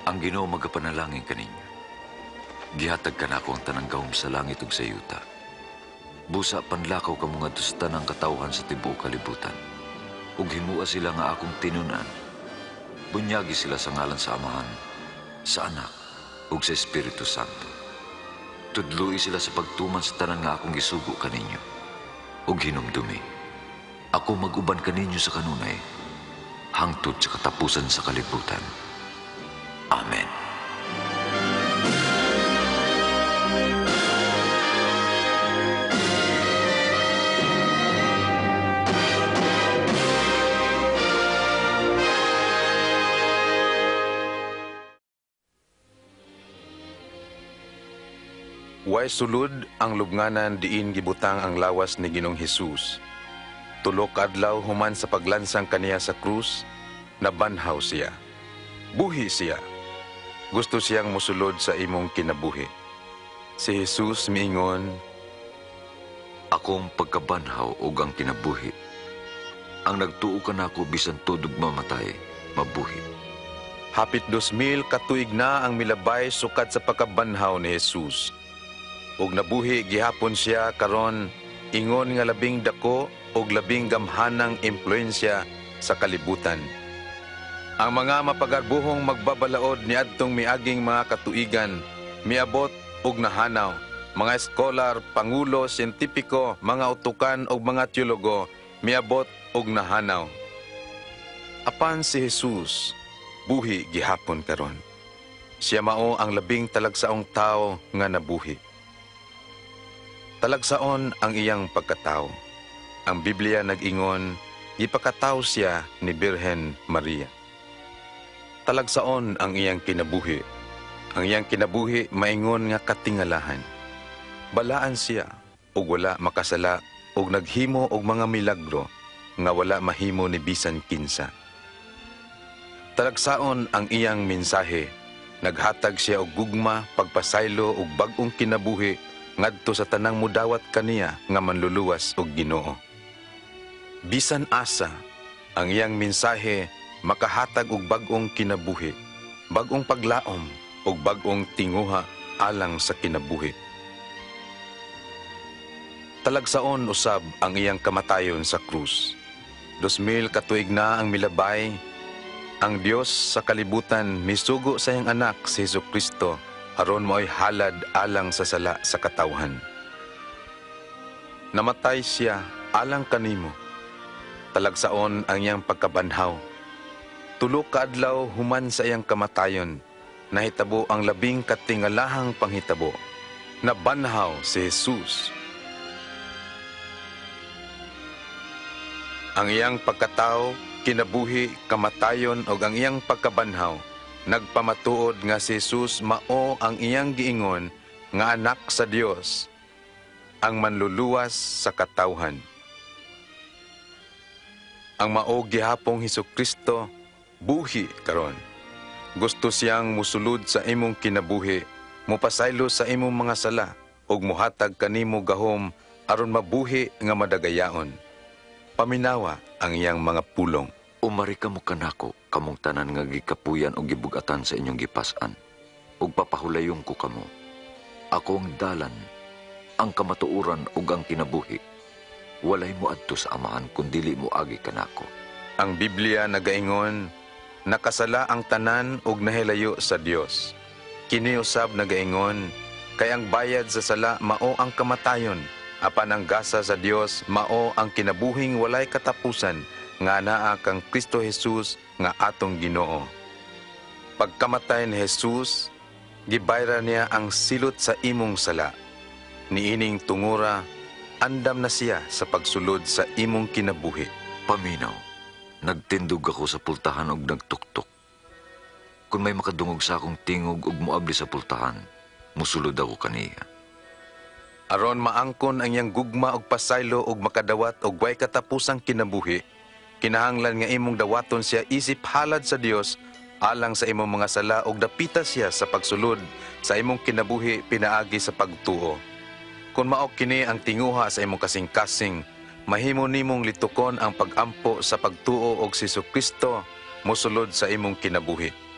Ang Ginoo magapanalangin kaninyo. Gihatag ka na ako ang tanang gahom sa langit ug sa yuta. Busa panlakaw ka mga dusta ng katawhan sa tibuok kalibutan. Ug himua sila nga akong tinunan. Bunyagi sila sa ngalan sa Amahan, sa Anak, ug sa Espiritu Santo. Tudloi sila sa pagtuman sa tanan nga akong gisugo kaninyo. Ug hinumdumi. Ako mag-uban kaninyo sa kanunay, hangtod sa katapusan sa kalibutan. Amen. Way sulod ang lubnganan diin gibutang ang lawas ni Ginong Hesus. Tulok adlaw human sa paglansang kaniya sa krus, nabanhaw siya. Buhi siya. Gusto siyang musulod sa imong kinabuhi. Si Jesus miingon, akong pagkabanhaw ug ang kinabuhi. Ang nagtuo ka nako bisan tudog mamatay, mabuhi. Hapit dos mil katuig na ang milabay sukat sa pagkabanhaw ni Jesus. Ug nabuhi gihapon siya karon ingon nga labing dako ug labing gamhanang impluensya sa kalibutan. Ang mga mapagarbuhong magbabalaod ni adtong miaging mga katuigan, miabot ug nahanaw, mga eskolar, pangulo, siyentipiko, mga utukan ug mga teologo, miabot ug nahanaw. Apan si Jesus, buhi gihapon karon. Siya mao ang labing talagsaong tao nga nabuhi. Talagsaon ang iyang pagkatao. Ang Biblia nag-ingon, ipakatao siya ni Birhen Maria. Talagsaon ang iyang kinabuhi. Ang iyang kinabuhi maingon nga katingalahan. Balaan siya, ug wala makasala, ug naghimo og mga milagro, nga wala mahimo ni bisan kinsa. Talagsaon ang iyang mensahe. Naghatag siya og gugma, pagpasaylo ug bag-ong kinabuhi ngadto sa tanang mudawat kaniya nga manluluwas og Ginoo. Bisan asa, ang iyang mensahe makahatag og bag-ong kinabuhi, bag-ong paglaom ug bag-ong tinguha alang sa kinabuhi. Talagsaon usab ang iyang kamatayon sa krus. Dos mil katuig na ang milabay, ang Dios sa kalibutan misugo sa iyang anak si Jesucristo aron mo'y halad alang sa sala sa katawhan. Namatay siya alang kanimo. Talagsaon ang iyang pagkabanhaw. Tulo ka adlaw human sa iyang kamatayon, nahitabo ang labing katingalahang panghitabo. Nabanhaw si Jesus. Ang iyang pagkatao, kinabuhi, kamatayon o ang iyang pagkabanhaw, nagpamatuod nga si Jesus mao ang iyang giingon nga anak sa Dios, ang manluluwas sa katawhan. Ang mao gihapong Hesukristo buhi karon. Gusto siyang musulod sa imong kinabuhi, mupasaylo sa imong mga sala ug muhatag kanimo gahom aron mabuhi nga madagayaon. Paminawa ang iyang mga pulong. Umari ka mo kanako, kamong tanan nga gikapuyan o gibugatan sa inyong gipasan, ug papahulayong ko kamo. Ako ang dalan, ang kamatuuran ug ang kinabuhi. Walay mo adto sa Amahan kundili mo agi kanako. Ang Biblia nagaingon, nakasala ang tanan ug nahilayo sa Dios. Kini usab nagaingon, kay ang bayad sa sala mao ang kamatayon, apan ang gasa sa Dios mao ang kinabuhing walay katapusan, nga naa kang Kristo Jesus nga atong Ginoo. Pagkamatay ni Jesus, gibayra niya ang silot sa imong sala. Niining tungura, andam na siya sa pagsulod sa imong kinabuhi. Paminaw, nagtindog ako sa pultahan og nagtuktok. Kung may makadungog sa akong tingog ug moabli sa pultahan, musulod ako kaniya. Aron maangkon ang iyang gugma og pasaylo og makadawat og way katapusang kinabuhi, kinahanglan nga imong dawaton siya isip halad sa Dios alang sa imong mga sala ug dapita siya sa pagsulod sa imong kinabuhi pinaagi sa pagtuo. Kung mao kini ang tinguha sa imong kasing-kasing, mahimo nimong litukon ang pag-ampo sa pagtuo og si Jesucristo mosulod sa imong kinabuhi.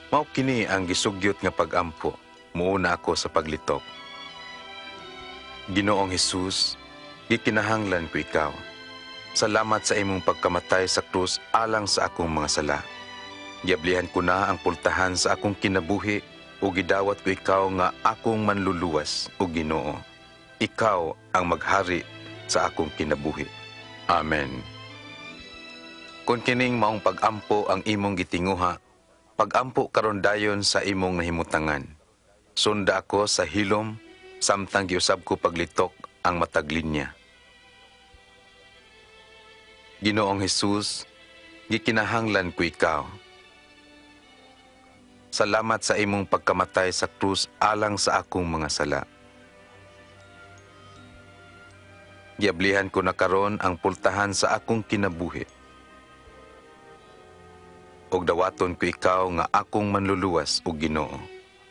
Mao kini ang gisugyot nga pagampo, muuna ako sa paglitok. Ginoong Hesus, gikinahanglan ko ikaw. Salamat sa imong pagkamatay sa krus alang sa akong mga sala. Giablihan ko na ang pultahan sa akong kinabuhi o gidawat ko ikaw nga akong manluluwas o Ginoo. Ikaw ang maghari sa akong kinabuhi. Amen. Kung kining maong pagampo ang imong gitinguha, pagampo karon dayon sa imong nahimutangan. Sunda ako sa hilom, samtang giusab ko paglitok ang matag linya. Ginoong Hesus, gikinahanglan ko ikaw. Salamat sa imong pagkamatay sa krus alang sa akong mga sala. Giablihan ko na karon ang pultahan sa akong kinabuhi. Og dawaton ko ikaw nga akong manluluwas o Ginoo.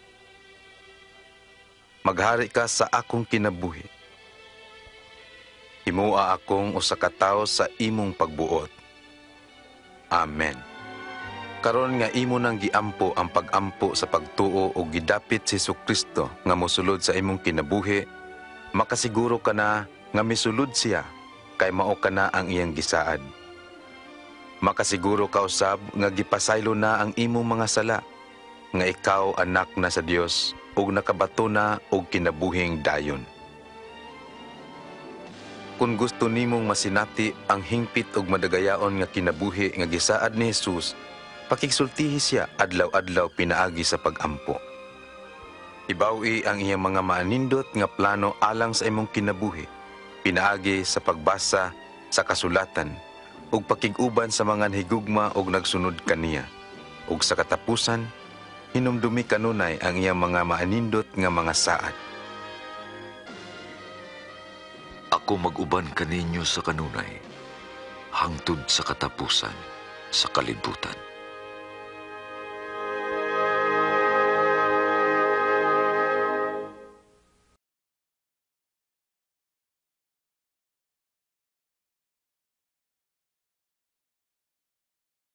Maghari ka sa akong kinabuhi. Himua akong usa ka tawo sa imong pagbuot. Amen. Karon nga imo nang giampo ang pagampo sa pagtuo o gidapit si Jesucristo nga mosulod sa imong kinabuhi, makasiguro ka na nga misulod siya kay mao ka na ang iyang gisaad. Makasiguro ka usab nga gipasaylo na ang imong mga sala, nga ikaw anak na sa Dios ug nakabato na og kinabuhing dayon. Kung gusto nimong masinati ang hingpit ug madagayaon nga kinabuhi nga gisaad ni Hesus, pakigsultihi siya adlaw-adlaw pinaagi sa pagampo. Ibawi ang iyang mga maanindot nga plano alang sa imong kinabuhi, pinaagi sa pagbasa sa kasulatan, ug pakig-uban sa mga higugma ug nagsunod kaniya. Ug sa katapusan, hinumdumi kanunay ang iyang mga maanindot nga mga saad. Ako mag-uban kaninyo sa kanunay, hangtod sa katapusan sa kalibutan.